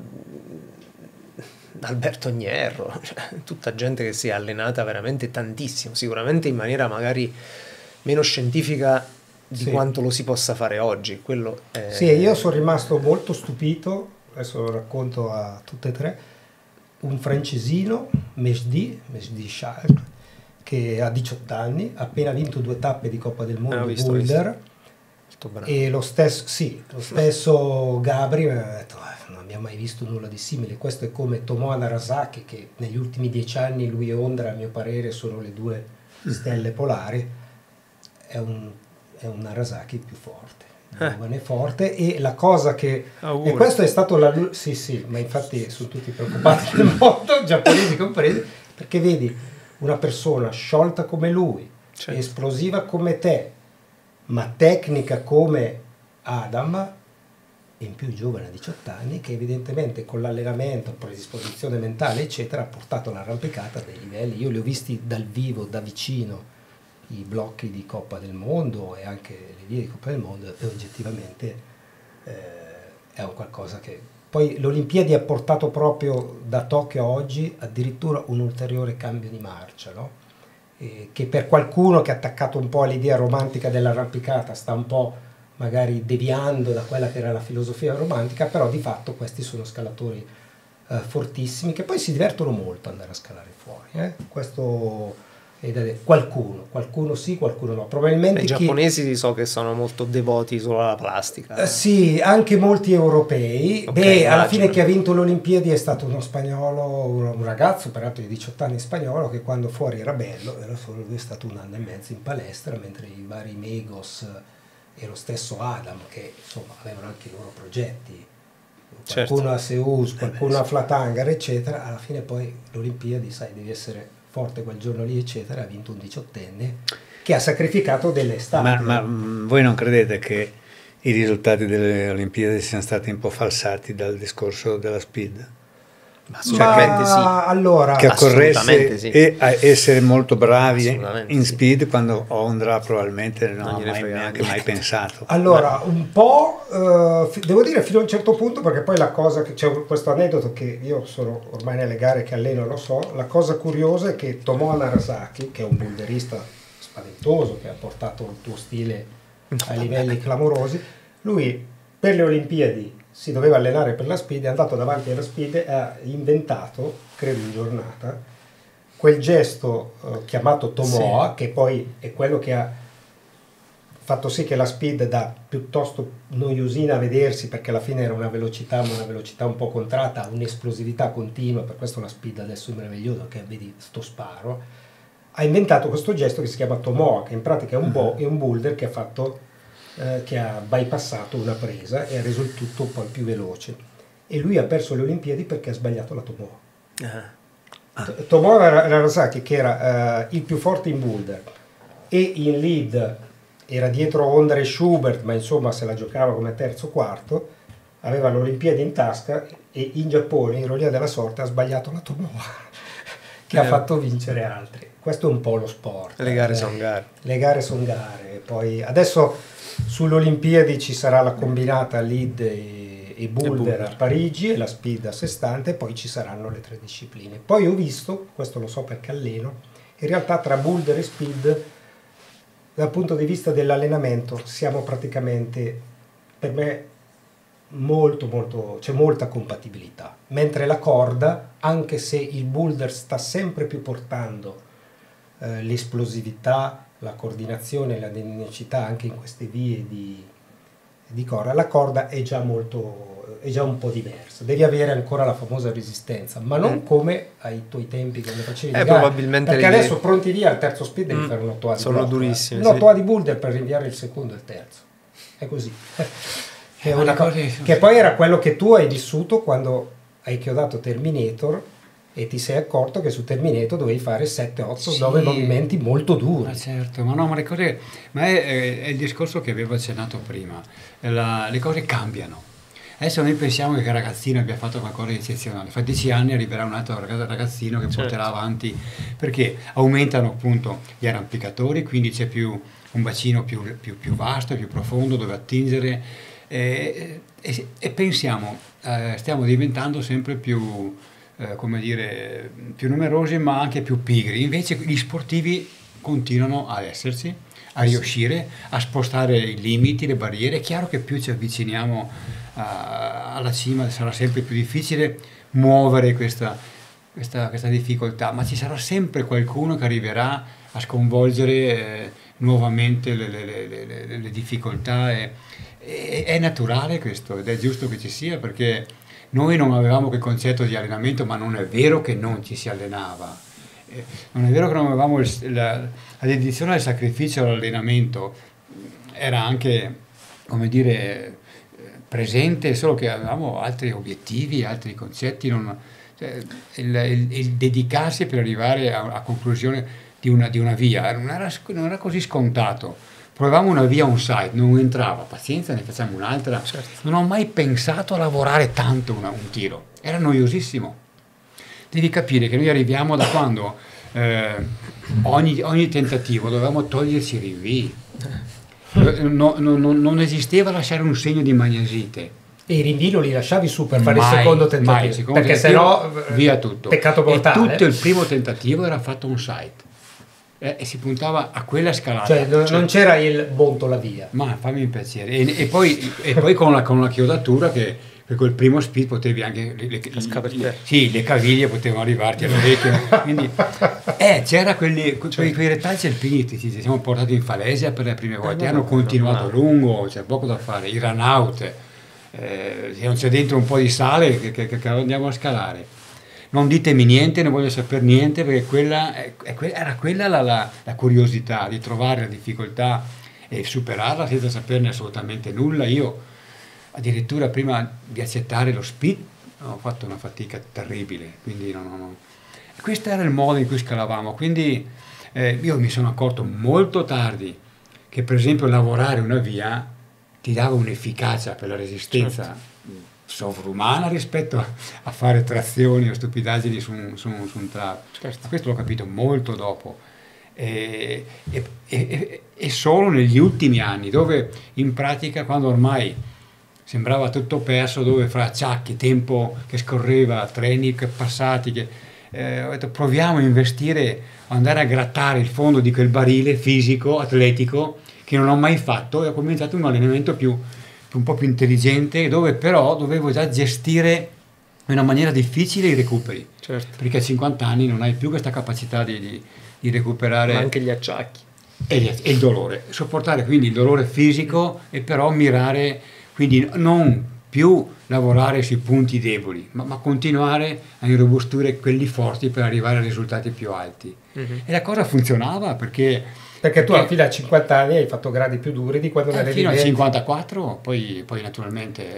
Alberto Agnello, cioè, tutta gente che si è allenata veramente tantissimo, sicuramente in maniera magari meno scientifica di quanto lo si possa fare oggi. Quello è... Sì, io sono rimasto molto stupito, adesso lo racconto a tutte e tre, un francesino, Mejdi Charles, che ha 18 anni, ha appena vinto 2 tappe di Coppa del Mondo, Boulder, e lo stesso Gabri mi ha detto: non abbiamo mai visto nulla di simile. Questo è come Tomoa Narasaki, che negli ultimi 10 anni lui e Ondra, a mio parere, sono le 2 stelle polari. È un Narasaki più forte, giovane, forte. E la cosa che e questo è stato sì, ma infatti sono tutti preoccupati nel mondo, giapponesi compresi, perché vedi una persona sciolta come lui, esplosiva come te, ma tecnica come Adam, in più giovane a 18 anni, che evidentemente con l'allenamento, predisposizione mentale eccetera, ha portato l'arrampicata a dei livelli. Io li ho visti dal vivo, da vicino, i blocchi di Coppa del Mondo e anche le vie di Coppa del Mondo, e oggettivamente è un qualcosa che poi l'Olimpiadi ha portato proprio da Tokyo a oggi addirittura un ulteriore cambio di marcia, no? Che per qualcuno che è attaccato un po' all'idea romantica dell'arrampicata sta un po' magari deviando da quella che era la filosofia romantica, però di fatto questi sono scalatori fortissimi, che poi si divertono molto ad andare a scalare fuori. Questo qualcuno sì, qualcuno no. Probabilmente i giapponesi so che sono molto devoti solo alla plastica. Sì, anche molti europei. Alla fine chi ha vinto le Olimpiadi è stato uno spagnolo, un ragazzo peraltro di 18 anni spagnolo, che quando fuori era bello, era solo lui, è stato 1 anno e mezzo in palestra, mentre i vari Megos e lo stesso Adam, che insomma avevano anche i loro progetti, qualcuno a Seus, qualcuno a Flatanger eccetera. Alla fine poi le Olimpiadi, sai, devi essere forte quel giorno lì eccetera. Ha vinto un 18enne che ha sacrificato delle estate. Ma voi non credete che i risultati delle Olimpiadi siano stati un po' falsati dal discorso della speed? Ma assolutamente sì. Allora, che Assolutamente corresse sì. e a essere molto bravi Assolutamente in sì. speed, quando Ondra probabilmente non Non ha gliene mai, frega neanche niente. mai pensato. allora, un po', devo dire fino a un certo punto, perché poi la cosa, che c'è questo aneddoto che io sono ormai nelle gare che alleno, lo so, la cosa curiosa è che Tomoe Narasaki, che è un boulderista spaventoso, che ha portato il tuo stile a livelli clamorosi, lui per le Olimpiadi si doveva allenare per la speed, è andato davanti alla speed e ha inventato, credo in giornata, quel gesto chiamato Tomoa, che poi è quello che ha fatto sì che la speed da piuttosto noiosina a vedersi, perché alla fine era una velocità, ma una velocità un po' contratta, a un'esplosività continua, per questo la speed adesso è meravigliosa, che vedi sto sparo, ha inventato questo gesto che si chiama Tomoa, che in pratica è un boulder che ha fatto che ha bypassato una presa e ha reso il tutto un po' più veloce, e lui ha perso le Olimpiadi perché ha sbagliato la Tomoa. Tomoe Narasaki, che era il più forte in boulder e in lead era dietro Ondra e Schubert, ma insomma se la giocava come terzo o quarto, aveva le Olimpiadi in tasca, e in Giappone, ironia della sorte, ha sbagliato la Tomoa che ha fatto vincere altri. Questo è un po' lo sport. Le gare sono gare. Le gare sono gare. Poi adesso sulle Olimpiadi ci sarà la combinata lead e boulder a Parigi e la speed a sé stante, e poi ci saranno le 3 discipline. Poi ho visto, questo lo so perché alleno, in realtà tra boulder e speed, dal punto di vista dell'allenamento, siamo praticamente, per me, c'è molta compatibilità. Mentre la corda, anche se il boulder sta sempre più portando l'esplosività, la coordinazione, la dinamicità anche in queste vie di corda, la corda è già un po' diversa. Devi avere ancora la famosa resistenza, ma non come ai tuoi tempi quando facevi le gare, probabilmente perché le- adesso pronti via al terzo speed devi fare un 8 A di sono blocco, durissime, un 8 sì. A di boulder per rinviare il secondo e il terzo, è così. È Ma una le cosa cose- che poi era quello che tu hai vissuto quando hai chiodato Terminator e ti sei accorto che su Terminator dovevi fare 7-8 Sì. 9 movimenti molto duri. Ma certo, ma no, ma le cose, ma è il discorso che avevo accennato prima, le cose cambiano. Adesso noi pensiamo che il ragazzino abbia fatto qualcosa di eccezionale, fra 10 anni arriverà un altro ragazzino che porterà avanti, perché aumentano appunto gli arrampicatori, quindi c'è un bacino più vasto, più profondo dove attingere, e pensiamo, stiamo diventando sempre più, come dire, più numerosi ma anche più pigri. Invece gli sportivi continuano ad esserci, a riuscire a spostare i limiti, le barriere. È chiaro che più ci avviciniamo alla cima sarà sempre più difficile muovere questa difficoltà, ma ci sarà sempre qualcuno che arriverà a sconvolgere nuovamente le difficoltà. È naturale questo ed è giusto che ci sia, perché noi non avevamo quel concetto di allenamento, ma non è vero che non ci si allenava. Non è vero che non avevamo la dedizione al sacrificio all'allenamento, era anche, come dire, presente, solo che avevamo altri obiettivi, altri concetti. Cioè, il dedicarsi per arrivare a conclusione di una via non era così scontato. Provavamo una via on site, non entrava, pazienza, ne facciamo un'altra. Certo. Non ho mai pensato a lavorare tanto un tiro, era noiosissimo. Devi capire che noi arriviamo da quando ogni tentativo dovevamo toglierci i rinvii. Non esisteva lasciare un segno di magnesite. E i rinvii non li lasciavi su per fare il Mai, secondo mai, tentativo, il secondo perché tentativo, sennò via tutto. peccato mortale. E tutto il primo tentativo era fatto on site, e si puntava a quella scalata. cioè non c'era il monto la via. Ma fammi un piacere. E poi con la chiodatura che per quel primo speed potevi anche le caviglie potevano arrivarti all'orecchio. Quindi c'era quei retaggi alpini che ci siamo portati in Falesia per le prime volte, hanno continuato a lungo, c'è poco da fare. I run out, se non c'è dentro un po' di sale che andiamo a scalare. Non ditemi niente, non voglio sapere niente, perché era quella la curiosità di trovare la difficoltà e superarla senza saperne assolutamente nulla. Io addirittura prima di accettare lo speed ho fatto una fatica terribile, quindi questo era il modo in cui scalavamo. Quindi io mi sono accorto molto tardi che, per esempio, lavorare una via ti dava un'efficacia per la resistenza sovrumana rispetto a fare trazioni o stupidaggini su un trap. Certo. Questo l'ho capito molto dopo. E solo negli ultimi anni, dove in pratica, quando ormai sembrava tutto perso, dove fra acciacchi, tempo che scorreva, treni che passati, ho detto proviamo a investire, andare a grattare il fondo di quel barile fisico, atletico, che non ho mai fatto, e ho cominciato un allenamento un po' più intelligente, dove però dovevo già gestire in una maniera difficile i recuperi, Certo. perché a 50 anni non hai più questa capacità di recuperare. Ma anche gli acciacchi. E il dolore, sopportare quindi il dolore fisico, e però mirare, quindi non più lavorare sui punti deboli, ma continuare a irrobustire quelli forti per arrivare a risultati più alti. E la cosa funzionava perché Perché tu alla fine a 50 anni hai fatto gradi più duri di quando ne avevi fino al 20. 54, poi naturalmente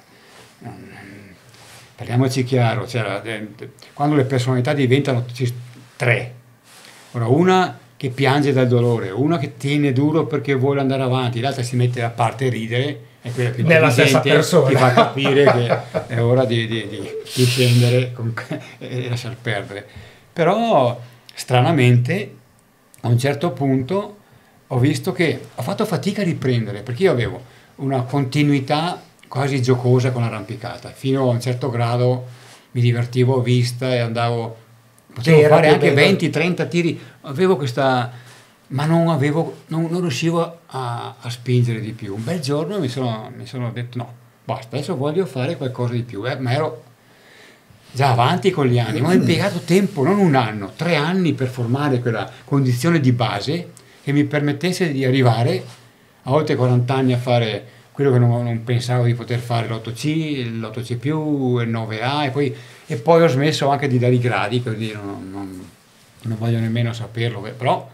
parliamoci chiaro, quando le personalità diventano tre, ora una che piange dal dolore, una che tiene duro perché vuole andare avanti, l'altra si mette a parte e ridere, e quella più Nella stessa intelligente persona. ti fa capire che è ora di scendere e lasciar perdere. Però stranamente a un certo punto ho visto che ho fatto fatica a riprendere, perché io avevo una continuità quasi giocosa con l'arrampicata, fino a un certo grado mi divertivo a vista e potevo Era fare più anche bello. 20-30 tiri, avevo questa, ma non riuscivo a spingere di più. Un bel giorno mi sono detto no, basta, adesso voglio fare qualcosa di più, ma ero già avanti con gli anni, ma ho impiegato tempo, non un anno, 3 anni per formare quella condizione di base che mi permettesse di arrivare a oltre 40 anni a fare quello che non pensavo di poter fare, l'8C, l'8C+, il 9A, e poi ho smesso anche di dare i gradi, per dire, non voglio nemmeno saperlo, però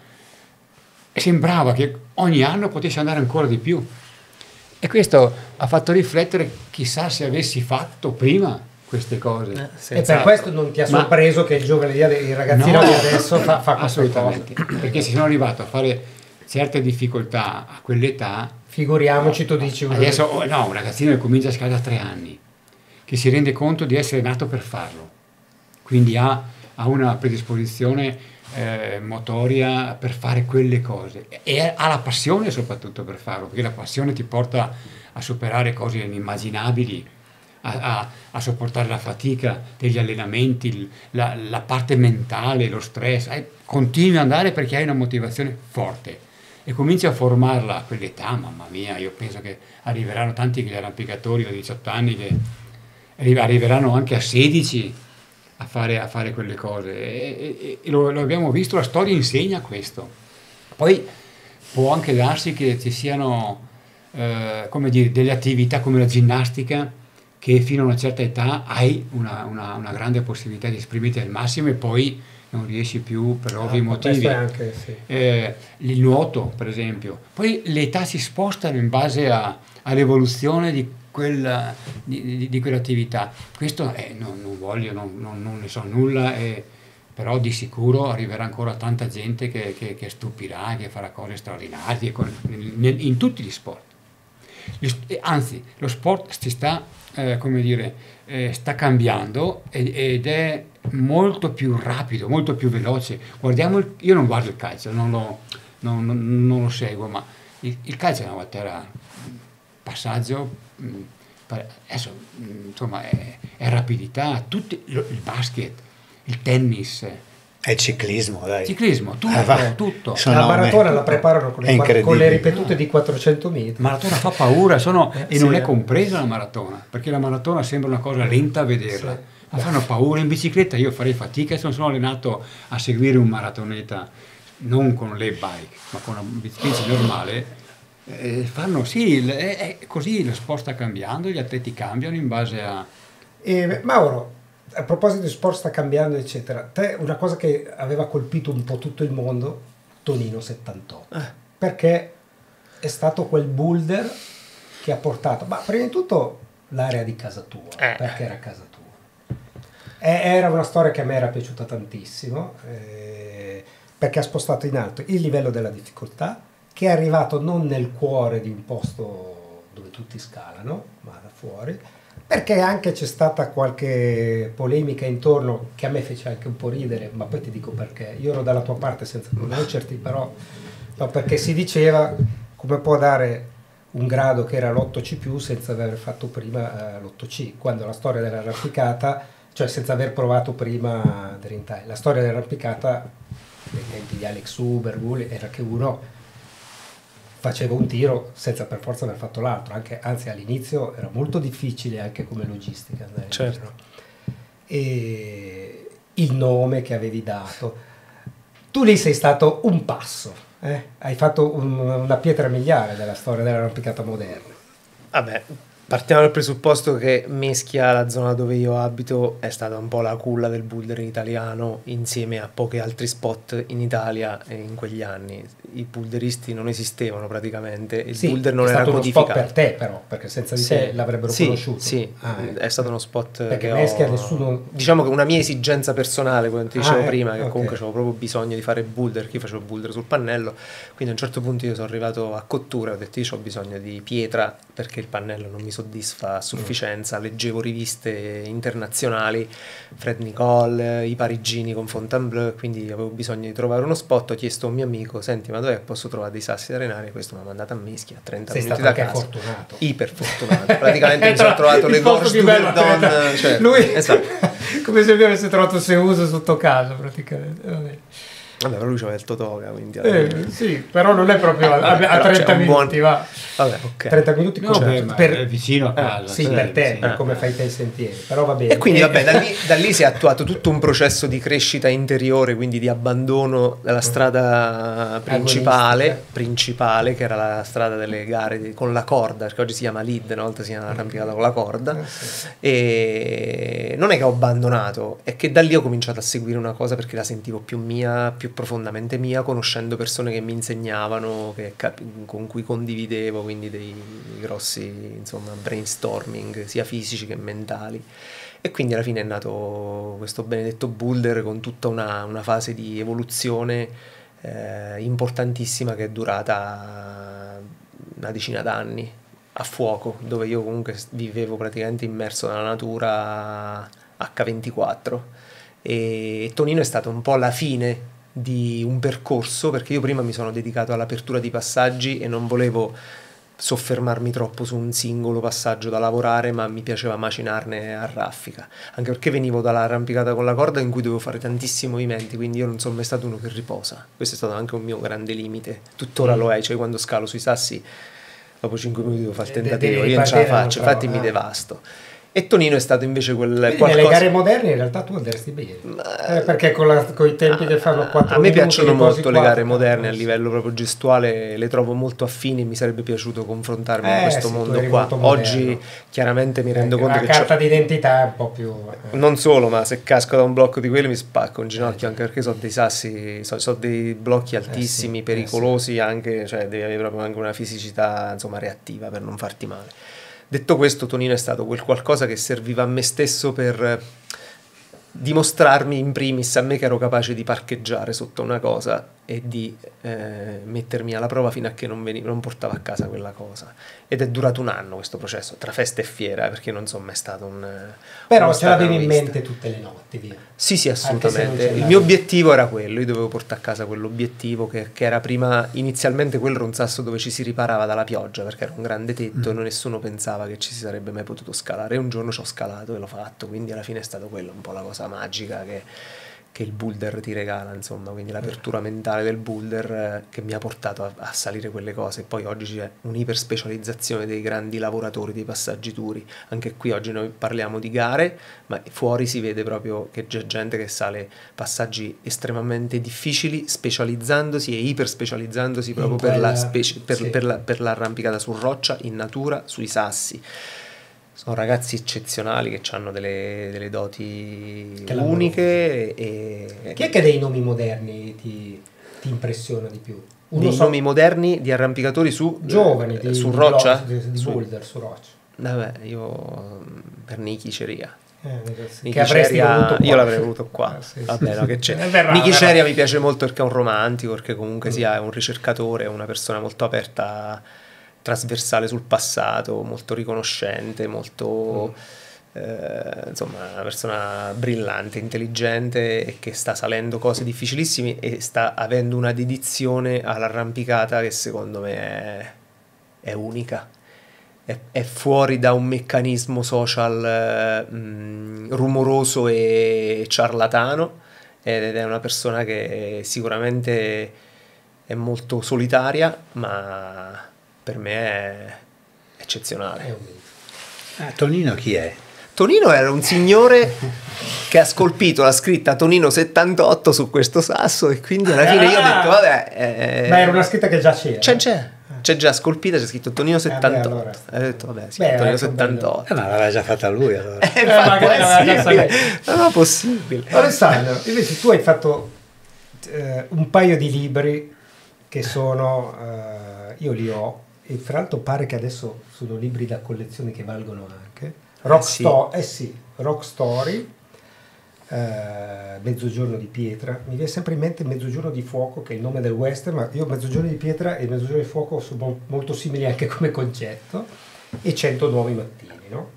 sembrava che ogni anno potessi andare ancora di più, e questo ha fatto riflettere, chissà se avessi fatto prima queste cose. E per Senz'altro. questo non ti ha sorpreso che il giovane, il ragazzino No, di adesso fa queste cose. assolutamente, perché se sono arrivato a fare certe difficoltà a quell'età, Figuriamoci, tu dici adesso un ragazzino che comincia a scalare a 3 anni, che si rende conto di essere nato per farlo, quindi ha una predisposizione motoria per fare quelle cose, e ha la passione soprattutto per farlo, perché la passione ti porta a superare cose inimmaginabili, a sopportare la fatica degli allenamenti, la parte mentale, lo stress, continui ad andare perché hai una motivazione forte e cominci a formarla a quell'età. Mamma mia, io penso che arriveranno tanti gli arrampicatori da 18 anni che arriveranno anche a 16 a fare quelle cose, e lo abbiamo visto, la storia insegna questo. Poi può anche darsi che ci siano come dire, delle attività come la ginnastica, che fino a una certa età hai una grande possibilità di esprimerti al massimo, e poi non riesci più per ovvi motivi. Questo è anche, sì. Il nuoto, per esempio. Poi le età si spostano in base all'evoluzione di quell'attività. Questo non ne so nulla, però di sicuro arriverà ancora tanta gente che stupirà, che farà cose straordinarie in tutti gli sport. Anzi, lo sport si sta sta cambiando, ed è molto più rapido, molto più veloce. Io non guardo il calcio, non lo seguo, ma il calcio una volta era passaggio, adesso insomma è rapidità, il basket, il tennis, È il ciclismo, dai. ciclismo, tutto, tutto. La maratona la preparano è incredibile. con le ripetute di 400 metri. Maratona fa paura, e non sì. è compresa la maratona, perché la maratona sembra una cosa lenta a vederla, ma fanno paura. In bicicletta io farei fatica, se non sono allenato a seguire un maratoneta, non con le bike, ma con una bicicletta normale. È così, lo sport sta cambiando, gli atleti cambiano in base a... Mauro, a proposito di sport sta cambiando, eccetera, te una cosa che aveva colpito un po' tutto il mondo, Tonino 78, perché è stato quel boulder che ha portato, ma prima di tutto l'area di casa tua, perché era casa tua. Era una storia che a me era piaciuta tantissimo, perché ha spostato in alto il livello della difficoltà, che è arrivato non nel cuore di un posto dove tutti scalano, ma da fuori, perché anche c'è stata qualche polemica intorno che a me fece anche un po' ridere, ma poi ti dico perché. Io ero dalla tua parte senza conoscerti, però no, perché si diceva come può dare un grado che era l'8C+, senza aver fatto prima l'8C, quando la storia dell'arrampicata, cioè senza aver provato prima Dream Time, la storia dell'arrampicata nei tempi di Alex Huber, era che uno faceva un tiro senza per forza aver fatto l'altro, anzi all'inizio era molto difficile anche come logistica andare certo. E il nome che avevi dato, tu lì sei stato un passo, hai fatto una pietra miliare della storia dell'arrampicata moderna. Vabbè, partiamo dal presupposto che Meschia, la zona dove io abito, è stata un po' la culla del boulder italiano insieme a pochi altri spot in Italia in quegli anni. I boulderisti non esistevano praticamente, il boulder non era codificato. È stato uno spot per te però, perché senza di te l'avrebbero conosciuto. Sì, è stato uno spot perché che Meschia nessuno... Diciamo che una mia esigenza personale, come ti dicevo prima, che comunque avevo proprio bisogno di fare boulder, che io facevo boulder sul pannello, quindi a un certo punto io sono arrivato a cottura e ho detto io ho bisogno di pietra perché il pannello non mi soddisfa a sufficienza. Leggevo riviste internazionali, Fred Nicole, i parigini con Fontainebleau, quindi avevo bisogno di trovare uno spot. Ho chiesto a un mio amico, senti, ma dove posso trovare dei sassi da arenare? Questo mi ha mandato a Meschia, 30 minuti da casa. Fortunato. Iper fortunato. Praticamente mi sono trovato le gorge du Verdon, cioè, lui esatto. Come se avesse trovato Seuso sotto casa praticamente. Vabbè, però lui c'aveva il Totoga, quindi sì, però non è proprio a 30 minuti, va. Vabbè, ok. 30 minuti è vicino a casa. Sì, per te, per come fai te i sentieri, però va bene. E quindi vabbè, da lì si è attuato tutto un processo di crescita interiore, quindi di abbandono della strada principale, che era la strada delle gare con la corda, perché oggi si chiama lead, una volta si chiama arrampicata con la corda. E non è che ho abbandonato, è che da lì ho cominciato a seguire una cosa perché la sentivo più mia, più profondamente mia, conoscendo persone che mi insegnavano, con cui condividevo, quindi dei grossi, insomma, brainstorming sia fisici che mentali. E quindi alla fine è nato questo benedetto boulder con tutta una fase di evoluzione importantissima che è durata una decina d'anni a fuoco, dove io comunque vivevo praticamente immerso nella natura H24. E Tonino è stato un po' la fine di un percorso, perché io prima mi sono dedicato all'apertura di passaggi e non volevo soffermarmi troppo su un singolo passaggio da lavorare, ma mi piaceva macinarne a raffica, anche perché venivo dall'arrampicata con la corda in cui dovevo fare tantissimi movimenti, quindi io non sono mai stato uno che riposa. Questo è stato anche un mio grande limite, tuttora lo è, cioè quando scalo sui sassi dopo 5 minuti devo fare il tentativo, io non ce la faccio, infatti mi devasto. E Tonino è stato invece qualcosa... Nelle gare moderne in realtà tu andresti bene, perché con i tempi che fanno 4 minuti... A me piacciono molto le gare moderne, a livello proprio gestuale le trovo molto affini e mi sarebbe piaciuto confrontarmi in questo mondo qua. Oggi chiaramente mi rendo conto che... La carta d'identità è un po' più... Non solo, ma se casco da un blocco di quelli mi spacco un ginocchio, anche perché so dei sassi, so dei blocchi altissimi, pericolosi, anche, cioè devi avere proprio anche una fisicità, insomma, reattiva per non farti male. Detto questo, Tonino è stato quel qualcosa che serviva a me stesso per dimostrarmi in primis a me che ero capace di parcheggiare sotto una cosa e di mettermi alla prova fino a che non portavo a casa quella cosa. Ed è durato un anno questo processo, tra festa e fiera, perché non sono mai stato un... Però ce l'avevi in mente tutte le notti, via. Sì, assolutamente. Il mio obiettivo era quello, io dovevo portare a casa quell'obiettivo che era prima, inizialmente quello era un sasso dove ci si riparava dalla pioggia, perché era un grande tetto e nessuno pensava che ci si sarebbe mai potuto scalare. E un giorno ci ho scalato e l'ho fatto, quindi alla fine è stato quello un po' la cosa magica che il boulder ti regala, insomma, quindi l'apertura mentale del boulder che mi ha portato a salire quelle cose. Poi oggi c'è un'iperspecializzazione dei grandi lavoratori dei passaggi duri, anche qui oggi noi parliamo di gare, ma fuori si vede proprio che c'è gente che sale passaggi estremamente difficili, specializzandosi e iperspecializzandosi proprio per l'arrampicata su roccia, in natura, sui sassi. Sono ragazzi eccezionali che hanno delle doti uniche. Chi è che dei nomi moderni ti impressiona di più? Nomi moderni di arrampicatori su giovani su roccia? Di boulder su roccia. Vabbè, io per Niki Ceria. Che avresti voluto qua. Io l'avrei voluto qua. Vabbè, no, che c'è. Niki Ceria mi piace molto perché è un romantico, perché comunque sia un ricercatore, una persona molto aperta trasversale sul passato, molto riconoscente, molto insomma una persona brillante, intelligente e che sta salendo cose difficilissime e sta avendo una dedizione all'arrampicata che secondo me è unica. È fuori da un meccanismo social rumoroso e ciarlatano, ed è una persona che sicuramente è molto solitaria, ma per me è eccezionale. Tonino chi è? Tonino era un signore che ha scolpito la scritta Tonino 78 su questo sasso, e quindi alla fine io ho detto vabbè, ma era una scritta che già c'era. C'è già scolpita, c'è scritto Tonino 78. allora. Ho detto vabbè, sì, Tonino 78. Ma l'aveva già fatta lui allora. magari l'aveva già Non è possibile. Alessandro, invece tu hai fatto un paio di libri che sono, io li ho, e tra l'altro pare che adesso sono libri da collezione che valgono anche. Rock Story, Mezzogiorno di pietra. Mi viene sempre in mente Mezzogiorno di fuoco, che è il nome del western, ma io Mezzogiorno di pietra e Mezzogiorno di fuoco sono molto simili anche come concetto, e 100 nuovi mattini, no?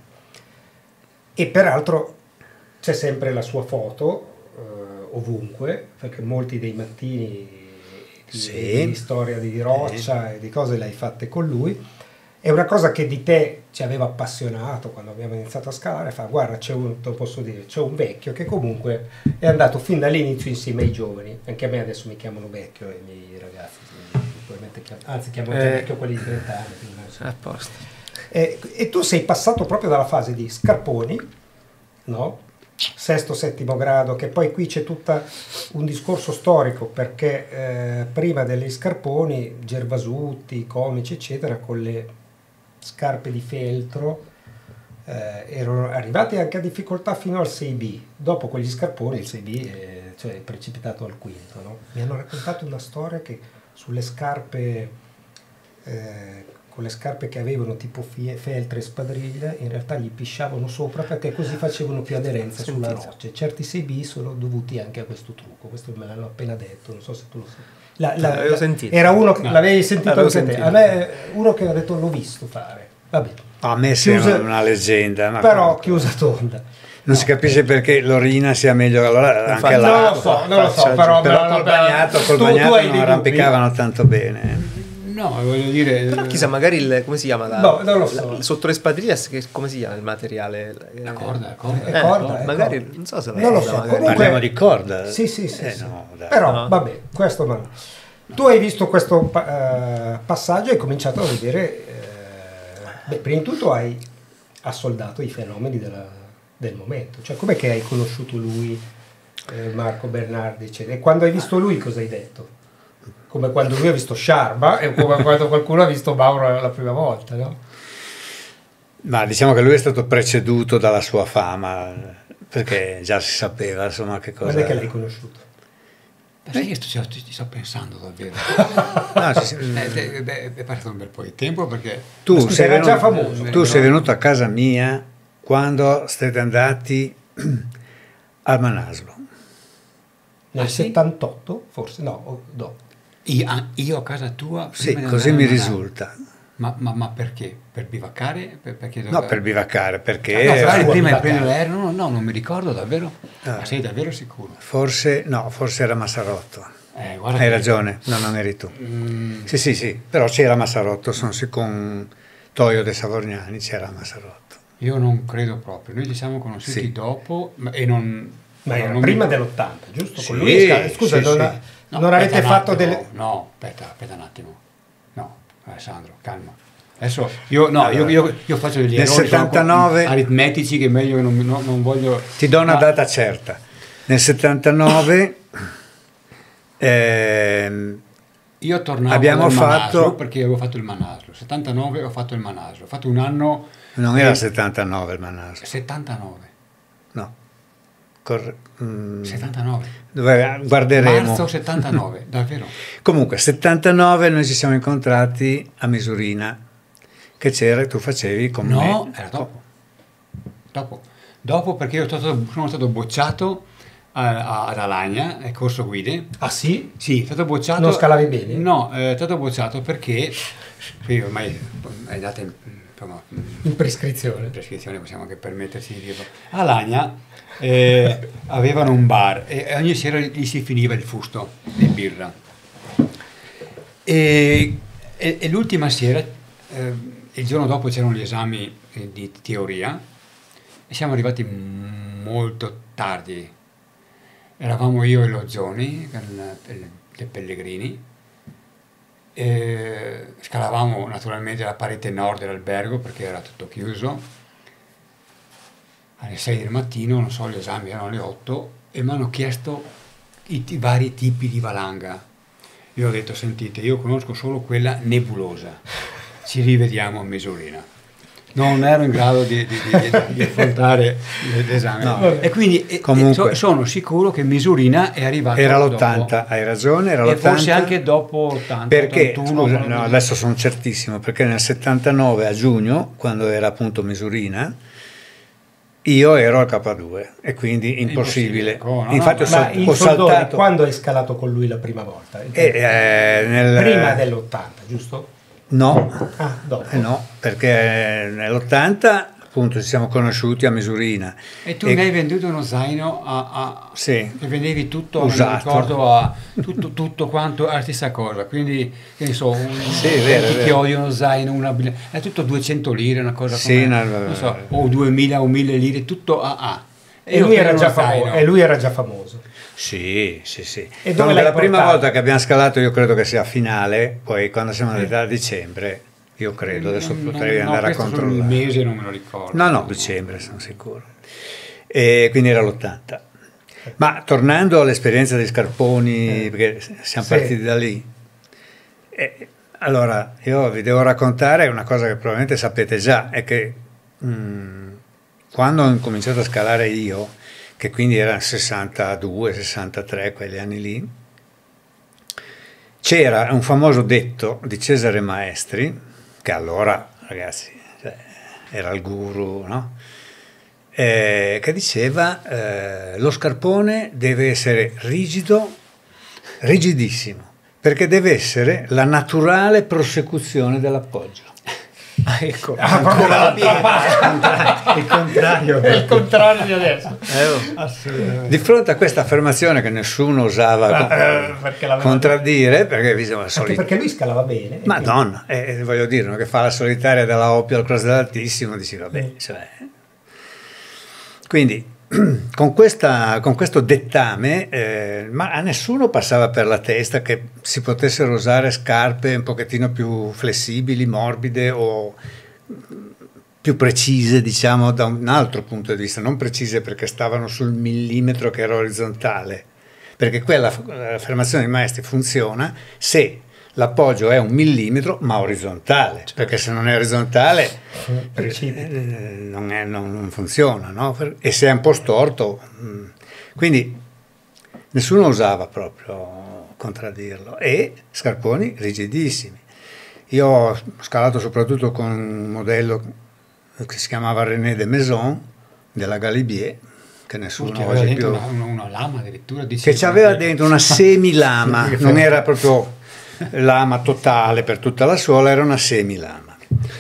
E peraltro c'è sempre la sua foto ovunque, perché molti dei mattini di storia di roccia e di cose le hai fatte con lui. È una cosa che di te ci aveva appassionato quando abbiamo iniziato a scalare. Fa, guarda, te lo posso dire, c'è un vecchio che comunque è andato fin dall'inizio insieme ai giovani. Anche a me adesso mi chiamano vecchio i miei ragazzi, anzi chiamano vecchio quelli di 30 anni. A posto. E tu sei passato proprio dalla fase di scarponi, no? Sesto, settimo grado, che poi qui c'è tutto un discorso storico, perché prima degli scarponi Gervasutti, comici eccetera, con le scarpe di feltro erano arrivati anche a difficoltà fino al 6B. Dopo quegli scarponi il 6B cioè è precipitato al quinto, no? Mi hanno raccontato una storia che sulle scarpe con le scarpe che avevano tipo feltre e spadriglie, in realtà gli pisciavano sopra perché così facevano più aderenza sulla roccia. Certi 6B sono dovuti anche a questo trucco. Questo me l'hanno appena detto, non so se tu lo sai. L'avevo sentito. Era uno che l'avevi sentito anche te. A me uno che ha detto l'ho visto fare. Vabbè. A me sembra una leggenda, ma però chiusa tonda. Non si capisce perché l'Orina sia meglio, allora anche là. Non lo so, però col bagnato non arrampicavano tanto bene. No, voglio dire. Però chissà, magari come si chiama non lo so. sotto le spadriglie, come si chiama il materiale? La corda. Magari non so se non lo so. Comunque, parliamo di corda. Sì. No, però no. vabbè, questo no. Tu hai visto questo passaggio e hai cominciato a vedere. Prima di tutto hai assoldato i fenomeni del momento. Cioè, com'è che hai conosciuto lui, Marco Bernardi, eccetera? E quando hai visto lui, cosa hai detto? Come quando lui ha visto Sciarba e come quando qualcuno ha visto Mauro la prima volta, no? Ma diciamo che lui è stato preceduto dalla sua fama, perché già si sapeva, insomma, che cosa. Quando è che l'hai conosciuto? Io ci sto pensando davvero. È passato un bel po' di tempo, perché tu sei già famoso. Tu sei venuto a casa mia quando siete andati al Manaslu. Nel 78, forse? No, dopo. Io a casa tua? Sì, così mi risulta. Ma perché? Per bivaccare? No, per bivaccare, perché... No, prima di prendere l'aereo, no, non mi ricordo davvero. Ma sei davvero sicuro? Forse era Massarotto. Guarda Hai ragione, non eri tu. Sì, però c'era Massarotto, sono sicuro, con Toio de Savorgnani c'era Massarotto. Io non credo proprio, noi ci siamo conosciuti dopo e non... Ma era prima dell'80, giusto? Sì, con lui, scusa, sì, non avete fatto delle... No, aspetta un attimo. No, Alessandro, calma. Adesso io faccio degli nel errori 79 aritmetici che meglio non voglio... Ti do una data certa. Nel 79 io tornavo abbiamo fatto perché avevo fatto il Manaslu. 79 ho fatto il Manaslu. Ho fatto un anno... Non era 79 il Manaslu. 79. No. 79. Guarderemo. Marzo 79, davvero. Comunque, 79 noi ci siamo incontrati a Misurina, che c'era e tu facevi con me. No, era dopo. Dopo perché sono stato bocciato ad Alagna, è corso guide. Ah sì? Sì, è stato bocciato. Non scalavi bene? No, è stato bocciato perché qui ormai è andata In prescrizione. in prescrizione, possiamo anche permetterci di dirlo. A Alagna avevano un bar e ogni sera gli si finiva il fusto di birra. E l'ultima sera, il giorno dopo c'erano gli esami di teoria e siamo arrivati molto tardi. Eravamo io e lo Zoni, dei Pellegrini, e scalavamo naturalmente la parete nord dell'albergo perché era tutto chiuso. Alle 6 del mattino, non so, gli esami erano alle 8 e mi hanno chiesto i vari tipi di valanga. Io ho detto, sentite, io conosco solo quella nebulosa, ci rivediamo a Mesurina. Non ero in grado di affrontare l'esame. No. E quindi Comunque, sono sicuro che Mesurina è arrivato era dopo. l'80, hai ragione, era E l'80. forse anche dopo 80, Perché, 81. scusa, no, adesso sono certissimo, perché nel 79 a giugno, quando era appunto Mesurina, io ero al K2 e quindi impossibile. No, Infatti Ma in ho soldoni, saltato. quando hai scalato con lui la prima volta? Prima Prima dell'80, giusto? No, Ah, dopo. no, perché nell'80 appunto ci siamo conosciuti a Mesurina. E tu mi hai venduto uno zaino Sì. che vendevi tutto, Usato. mi ricordo, tutto quanto la stessa cosa, quindi che ne so, Sì, è vero, è vero. chiodi, uno zaino, è tutto 200 lire, una cosa Sì, come, no, non so, o 2000 o 1000 lire, tutto AA. E lui era già famoso. E lui era già famoso. Sì, sì, sì. E dove No, l'hai la prima portato? volta che abbiamo scalato io credo che sia a finale, poi quando siamo andati a dicembre, io credo, adesso potrei andare a questo solo il controllare. mese non me lo ricordo. No, dicembre, sono sicuro. E quindi era l'80. Ma tornando all'esperienza dei scarponi, perché siamo Sì. partiti da lì, allora io vi devo raccontare una cosa che probabilmente sapete già, è che quando ho incominciato a scalare io, che quindi era 62, 63, quegli anni lì, c'era un famoso detto di Cesare Maestri, che allora, ragazzi, cioè, era il guru, no? Che diceva lo scarpone deve essere rigido, rigidissimo, perché deve essere la naturale prosecuzione dell'appoggio. Ah, ecco. Il contrario. È il contrario di adesso. Di fronte a questa affermazione che nessuno osava perché l'aveva contraddire, perché bisogna Anche perché lui scalava bene. Madonna, voglio dire, no, che fa la solitaria dalla Oppio al cross dell'Altissimo, dici vabbè, cioè. Quindi con questo dettame, ma a nessuno passava per la testa che si potessero usare scarpe un pochettino più flessibili, morbide o più precise, diciamo, da un altro punto di vista, non precise perché stavano sul millimetro che era orizzontale, perché quella affermazione dei maestri funziona se l'appoggio è 1 millimetro ma orizzontale, perché se non è orizzontale non funziona, no? E se è un po' storto, quindi nessuno osava proprio contraddirlo, e scarponi rigidissimi. Io ho scalato soprattutto con un modello che si chiamava René de Maison della Galibier, che nessuno aveva oggi dentro più... una lama addirittura, che c'aveva dentro una semilama, non era proprio lama totale per tutta la suola, era una semilama.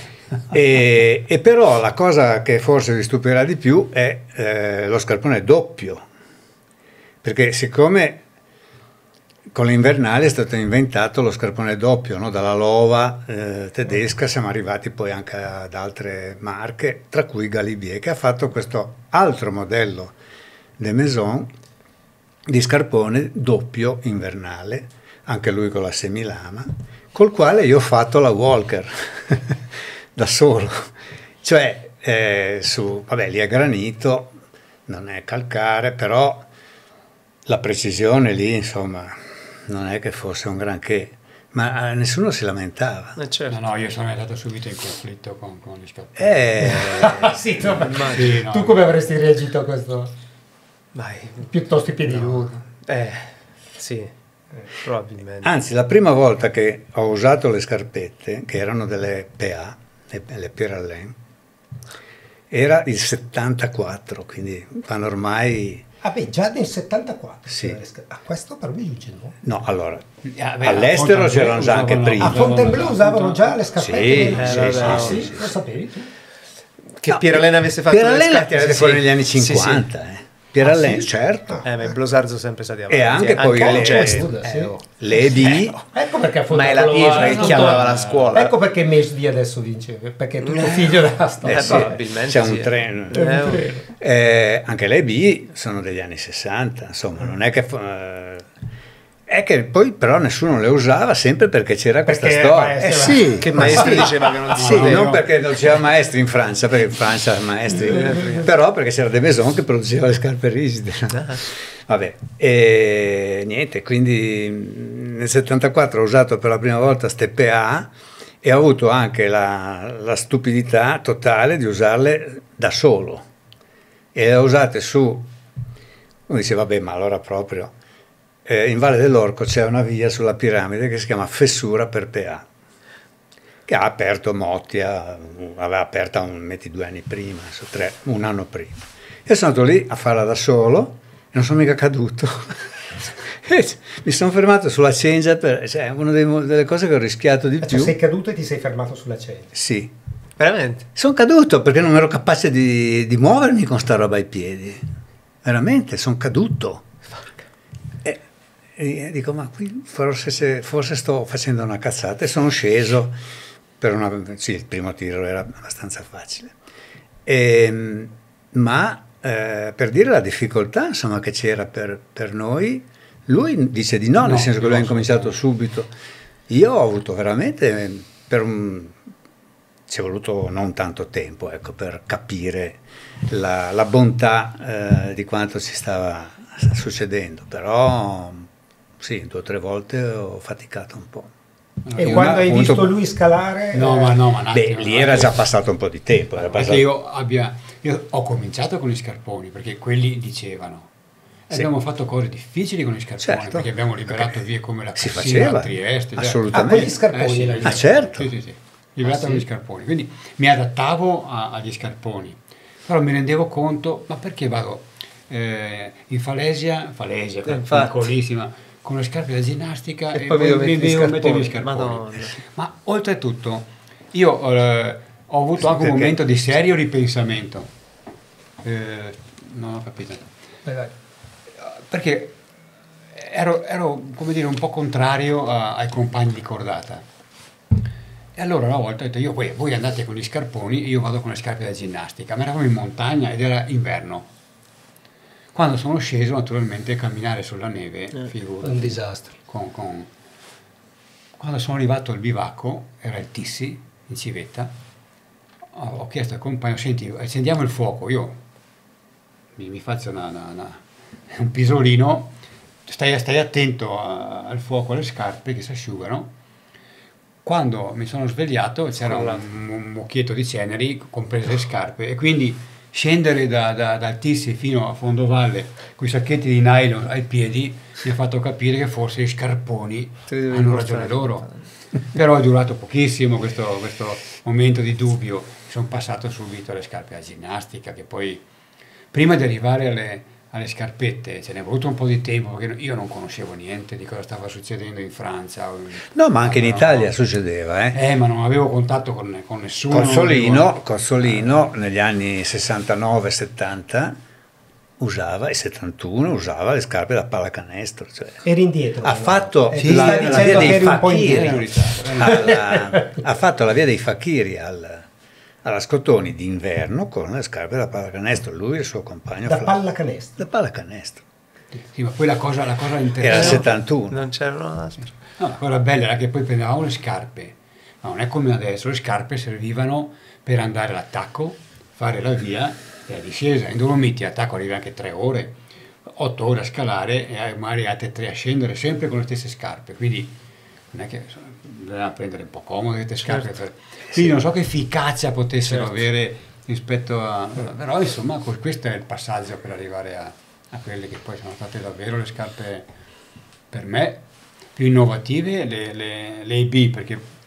E però la cosa che forse vi stupirà di più è lo scarpone doppio, perché siccome con le invernali è stato inventato lo scarpone doppio, no? Dalla Lova tedesca siamo arrivati poi anche ad altre marche, tra cui Galibier, che ha fatto questo altro modello de Maison di scarpone doppio invernale, anche lui con la semilama, col quale io ho fatto la Walker da solo, cioè vabbè, lì è granito, non è calcare, però la precisione lì, insomma, non è che fosse un granché, ma nessuno si lamentava. Certo. No, io sono andato subito in conflitto con gli scarponi. Sì, Sì, no. tu come avresti reagito a questo? Vai. Piuttosto i piedi nudi. Sì, probabilmente. Anzi, la prima volta che ho usato le scarpette, che erano delle PA, le Pirelli, era il 74, quindi quando ormai Ah beh, già nel 74. Sì. Questo però mi dice no. No, allora, Beh, all'estero a c'erano già anche usavano- prima. A Fontainebleau usavano già le scarpette? Sì, dei- sì, Ah, sì, sì, sì, lo sapevi tu? Che Pieralena avesse fatto le Pieralena scarpe, tirate sì, fuori sì. negli anni Sì, sì. 50, Pieralena, Ah, sì? certo. Ma i Blosards sono sempre stati avanti. E anche poi il le, gesto. sì. le B, Ecco perché a Ma è la Fontainebleau pietra che tutto- chiamava la scuola. Ecco perché Mesdi adesso vince, perché è tutto figlio della storia. sì, probabilmente c'è sì. un treno. Eh, Anche le B sono degli anni 60, insomma, non è che... è che poi però nessuno le usava sempre perché c'era questa Perché storia. maestro- Sì, Che ma maestro sì. diceva che non si Sì, poteva. non perché non c'era maestri in Francia, perché in Francia maestri, però perché c'era De Maison che produceva le scarpe rigide. Vabbè, e niente, quindi nel 74 ho usato per la prima volta ste PA e ho avuto anche la stupidità totale di usarle da solo. E le ho usate su, uno dice vabbè, ma allora proprio... in Valle dell'Orco c'è una via sulla piramide che si chiama Fessura per PA, che ha aperto Mottia, aveva aperta metti 2 anni prima, un anno prima. E sono andato lì a farla da solo e non sono mica caduto. Mi sono fermato sulla Cengia, cioè una delle cose che ho rischiato di Cioè, più. sei caduto e ti sei fermato sulla cena. Sì, Veramente? sono caduto perché non ero capace di muovermi con sta roba ai piedi. Veramente, sono caduto. E dico, ma qui forse sto facendo una cazzata. E sono sceso sì, il primo tiro era abbastanza facile. Ma per dire la difficoltà, insomma, che c'era per noi, lui dice di no, nel senso che lui ha incominciato subito. Io ho avuto veramente, ci è voluto non tanto tempo, ecco, per capire la bontà di quanto ci stava succedendo, però sì, 2 o 3 volte ho faticato un po'. E quando hai appunto, visto lui scalare... No, ma un attimo, beh, lì era già passato un po' di tempo. Era Perché passato... io ho cominciato con gli scarponi, perché quelli dicevano. Sì. Abbiamo fatto cose difficili con gli scarponi, Certo. perché abbiamo liberato vie come la Si Cassina, faceva, la Trieste. assolutamente. Ah, con gli scarponi sì, l'hai Ah, certo. Sì, sì, sì. Liberato con gli scarponi. Quindi mi adattavo agli scarponi. Però mi rendevo conto, ma perché vado in Falesia, infatti. piccolissima, con le scarpe da ginnastica E poi mi devo mettere gli mettere gli scarponi. scarponi. Madonna. Ma oltretutto io ho avuto anche un perché- momento di serio ripensamento. Non ho capito. Vai. Perché ero come dire, un po' contrario ai compagni di cordata. E allora una volta ho detto io, voi andate con gli scarponi e io vado con le scarpe da ginnastica. Ma eravamo in montagna ed era inverno. Quando sono sceso, naturalmente, a camminare sulla neve, figurati. Un disastro. Quando sono arrivato al bivacco, era il Tissi, in civetta, ho chiesto al compagno, senti, accendiamo il fuoco, io mi faccio un pisolino, stai attento al fuoco, alle scarpe che si asciugano. Quando mi sono svegliato c'era un mucchietto di ceneri, comprese le scarpe, e quindi scendere dal Tissi fino a Fondovalle con i sacchetti di nylon ai piedi mi ha fatto capire che forse gli scarponi hanno ragione loro. Però è durato pochissimo questo momento di dubbio. Sono passato subito alle scarpe da ginnastica, che poi prima di arrivare alle scarpette ce n'è voluto un po' di tempo, perché io non conoscevo niente di cosa stava succedendo in Francia. No, ma anche in Italia succedeva, ma non avevo contatto con nessuno. Cossolino negli anni 69-70 usava, e 71 usava le scarpe da pallacanestro, cioè. Eri indietro. Ha fatto Ti la stai via dicendo che dei eri un po' fakiri, indietro. ha fatto la via dei fakiri alla Scottoni d'inverno con le scarpe da pallacanestro, lui e il suo compagno Da Flavio. pallacanestro. Da pallacanestro. Sì, ma poi la cosa Era il interessante. 71. Non c'erano No, la cosa bella era che poi prendevamo le scarpe, ma non è come adesso, le scarpe servivano per andare all'attacco, fare la via e la discesa. In Dolomiti l'attacco arriva anche 3 ore, 8 ore a scalare e magari altre 3 a scendere, sempre con le stesse scarpe, quindi non è che bisogna prendere un po' comode queste scarpe. Quindi non so che efficacia potessero avere rispetto a... Però insomma questo è il passaggio per arrivare a quelle che poi sono state davvero le scarpe per me più innovative, le IB, perché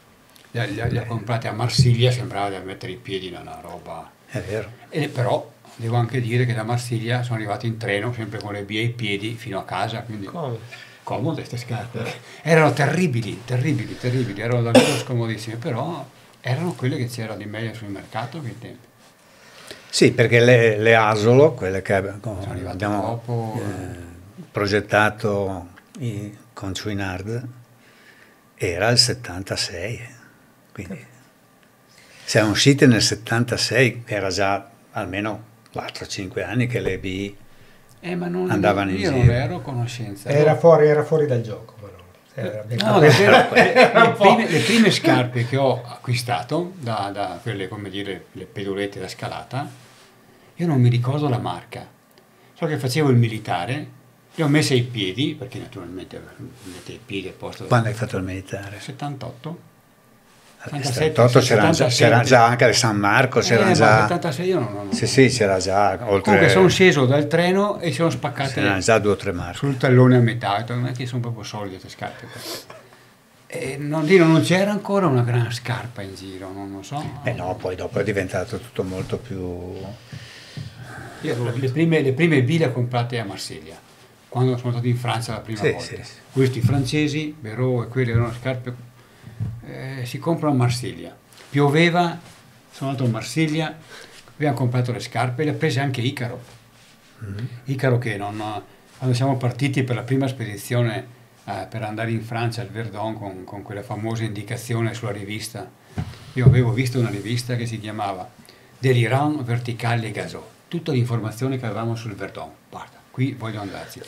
li ha comprati a Marsiglia, sembrava di mettere i piedi in una roba. È vero. Però devo anche dire che da Marsiglia sono arrivato in treno, sempre con le bie ai piedi, fino a casa, quindi comode queste scarpe. Erano terribili, erano davvero scomodissime, però erano quelle che c'era di meglio sul mercato a quei tempi. Sì, perché le Asolo, quelle che Sono arrivate dopo. Progettato con Chouinard, era il 76, quindi siamo usciti nel 76, era già almeno 4-5 anni che le B andavano in giro. Io non ero a conoscenza. Era fuori dal gioco. No, le prime scarpe che ho acquistato da quelle, come dire, le pedolette da scalata, io non mi ricordo la marca, so che facevo il militare, le ho messe ai piedi, perché naturalmente mette i piedi a posto. Quando hai fatto il militare? 78. 78 c'era già anche le San Marco, c'era già. 76 io non. Sì, c'era già. Oltre. Comunque sono sceso dal treno e si sono spaccate. C'erano già 2 o 3 marche. Sul tallone a metà, non è che sono proprio solide queste scarpe. E non c'era ancora una gran scarpa in giro, non so. No, poi dopo è diventato tutto molto più. Io le prime B le ho comprate a Marsiglia, quando sono stato in Francia la prima volta. Sì. Questi francesi, Béraud e quelle erano scarpe. Si comprano a Marsiglia, pioveva, sono andato a Marsiglia, abbiamo comprato le scarpe, le ha prese anche Icaro. Icaro che quando siamo partiti per la prima spedizione per andare in Francia al Verdun con quella famosa indicazione sulla rivista, io avevo visto una rivista che si chiamava Delirant Vertical et Gazot, tutta l'informazione che avevamo sul Verdun, guarda, qui voglio andarci.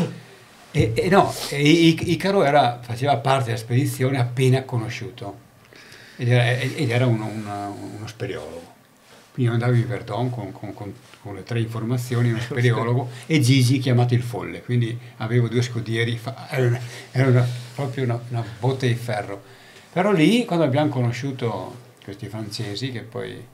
Icaro faceva parte della spedizione appena conosciuto ed era uno speleologo. Quindi andavo in Verdun con le 3 informazioni, uno speleologo e Gigi chiamato il folle, quindi avevo 2 scudieri, era proprio una botte di ferro. Però lì, quando abbiamo conosciuto questi francesi, che poi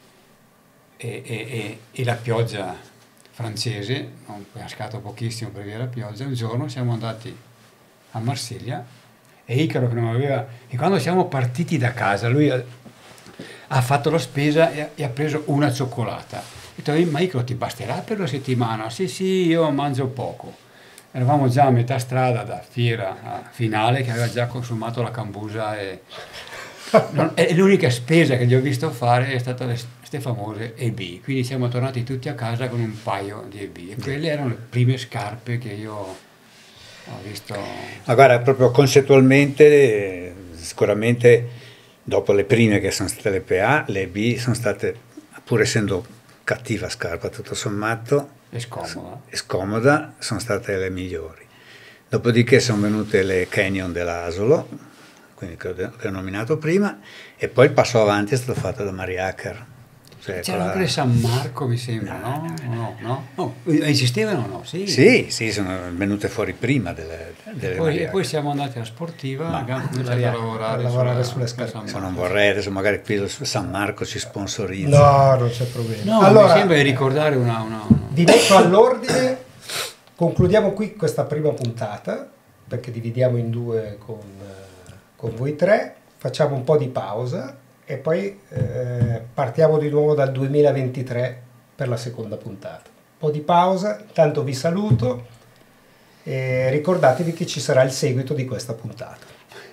e la pioggia francese, non è cascato pochissimo per via della pioggia, un giorno siamo andati a Marsiglia e Icaro che non aveva, e quando siamo partiti da casa lui ha fatto la spesa e ha preso una cioccolata. Ho detto, ma Icaro ti basterà per la settimana? Sì, io mangio poco. Eravamo già a metà strada da fiera finale che aveva già consumato la cambusa e l'unica spesa che gli ho visto fare è stata queste famose EB, quindi siamo tornati tutti a casa con un paio di EB e quelle erano le prime scarpe che io ho visto. Ma guarda, proprio concettualmente, sicuramente dopo le prime che sono state le PA, le EB sono state, pur essendo cattiva scarpa tutto sommato e scomoda, sono state le migliori. Dopodiché sono venute le Canyon dell'Asolo, quindi che ho nominato prima, e poi il passo avanti è stato fatto da Mariacher. Cioè, c'era anche le San Marco, mi sembra, no? Esistevano o no? Sì, sono venute fuori prima delle poi siamo andati alla Sportiva, abbiamo cominciato a lavorare sulle scarpe. Se non vorrei, adesso magari qui San Marco ci sponsorizza. No, non c'è problema. No, allora, mi sembra di ricordare una... Vi metto all'ordine, concludiamo qui questa prima puntata, perché dividiamo in 2 con voi 3, facciamo un po' di pausa e poi partiamo di nuovo dal 2023 per la seconda puntata. Un po' di pausa, intanto vi saluto e ricordatevi che ci sarà il seguito di questa puntata.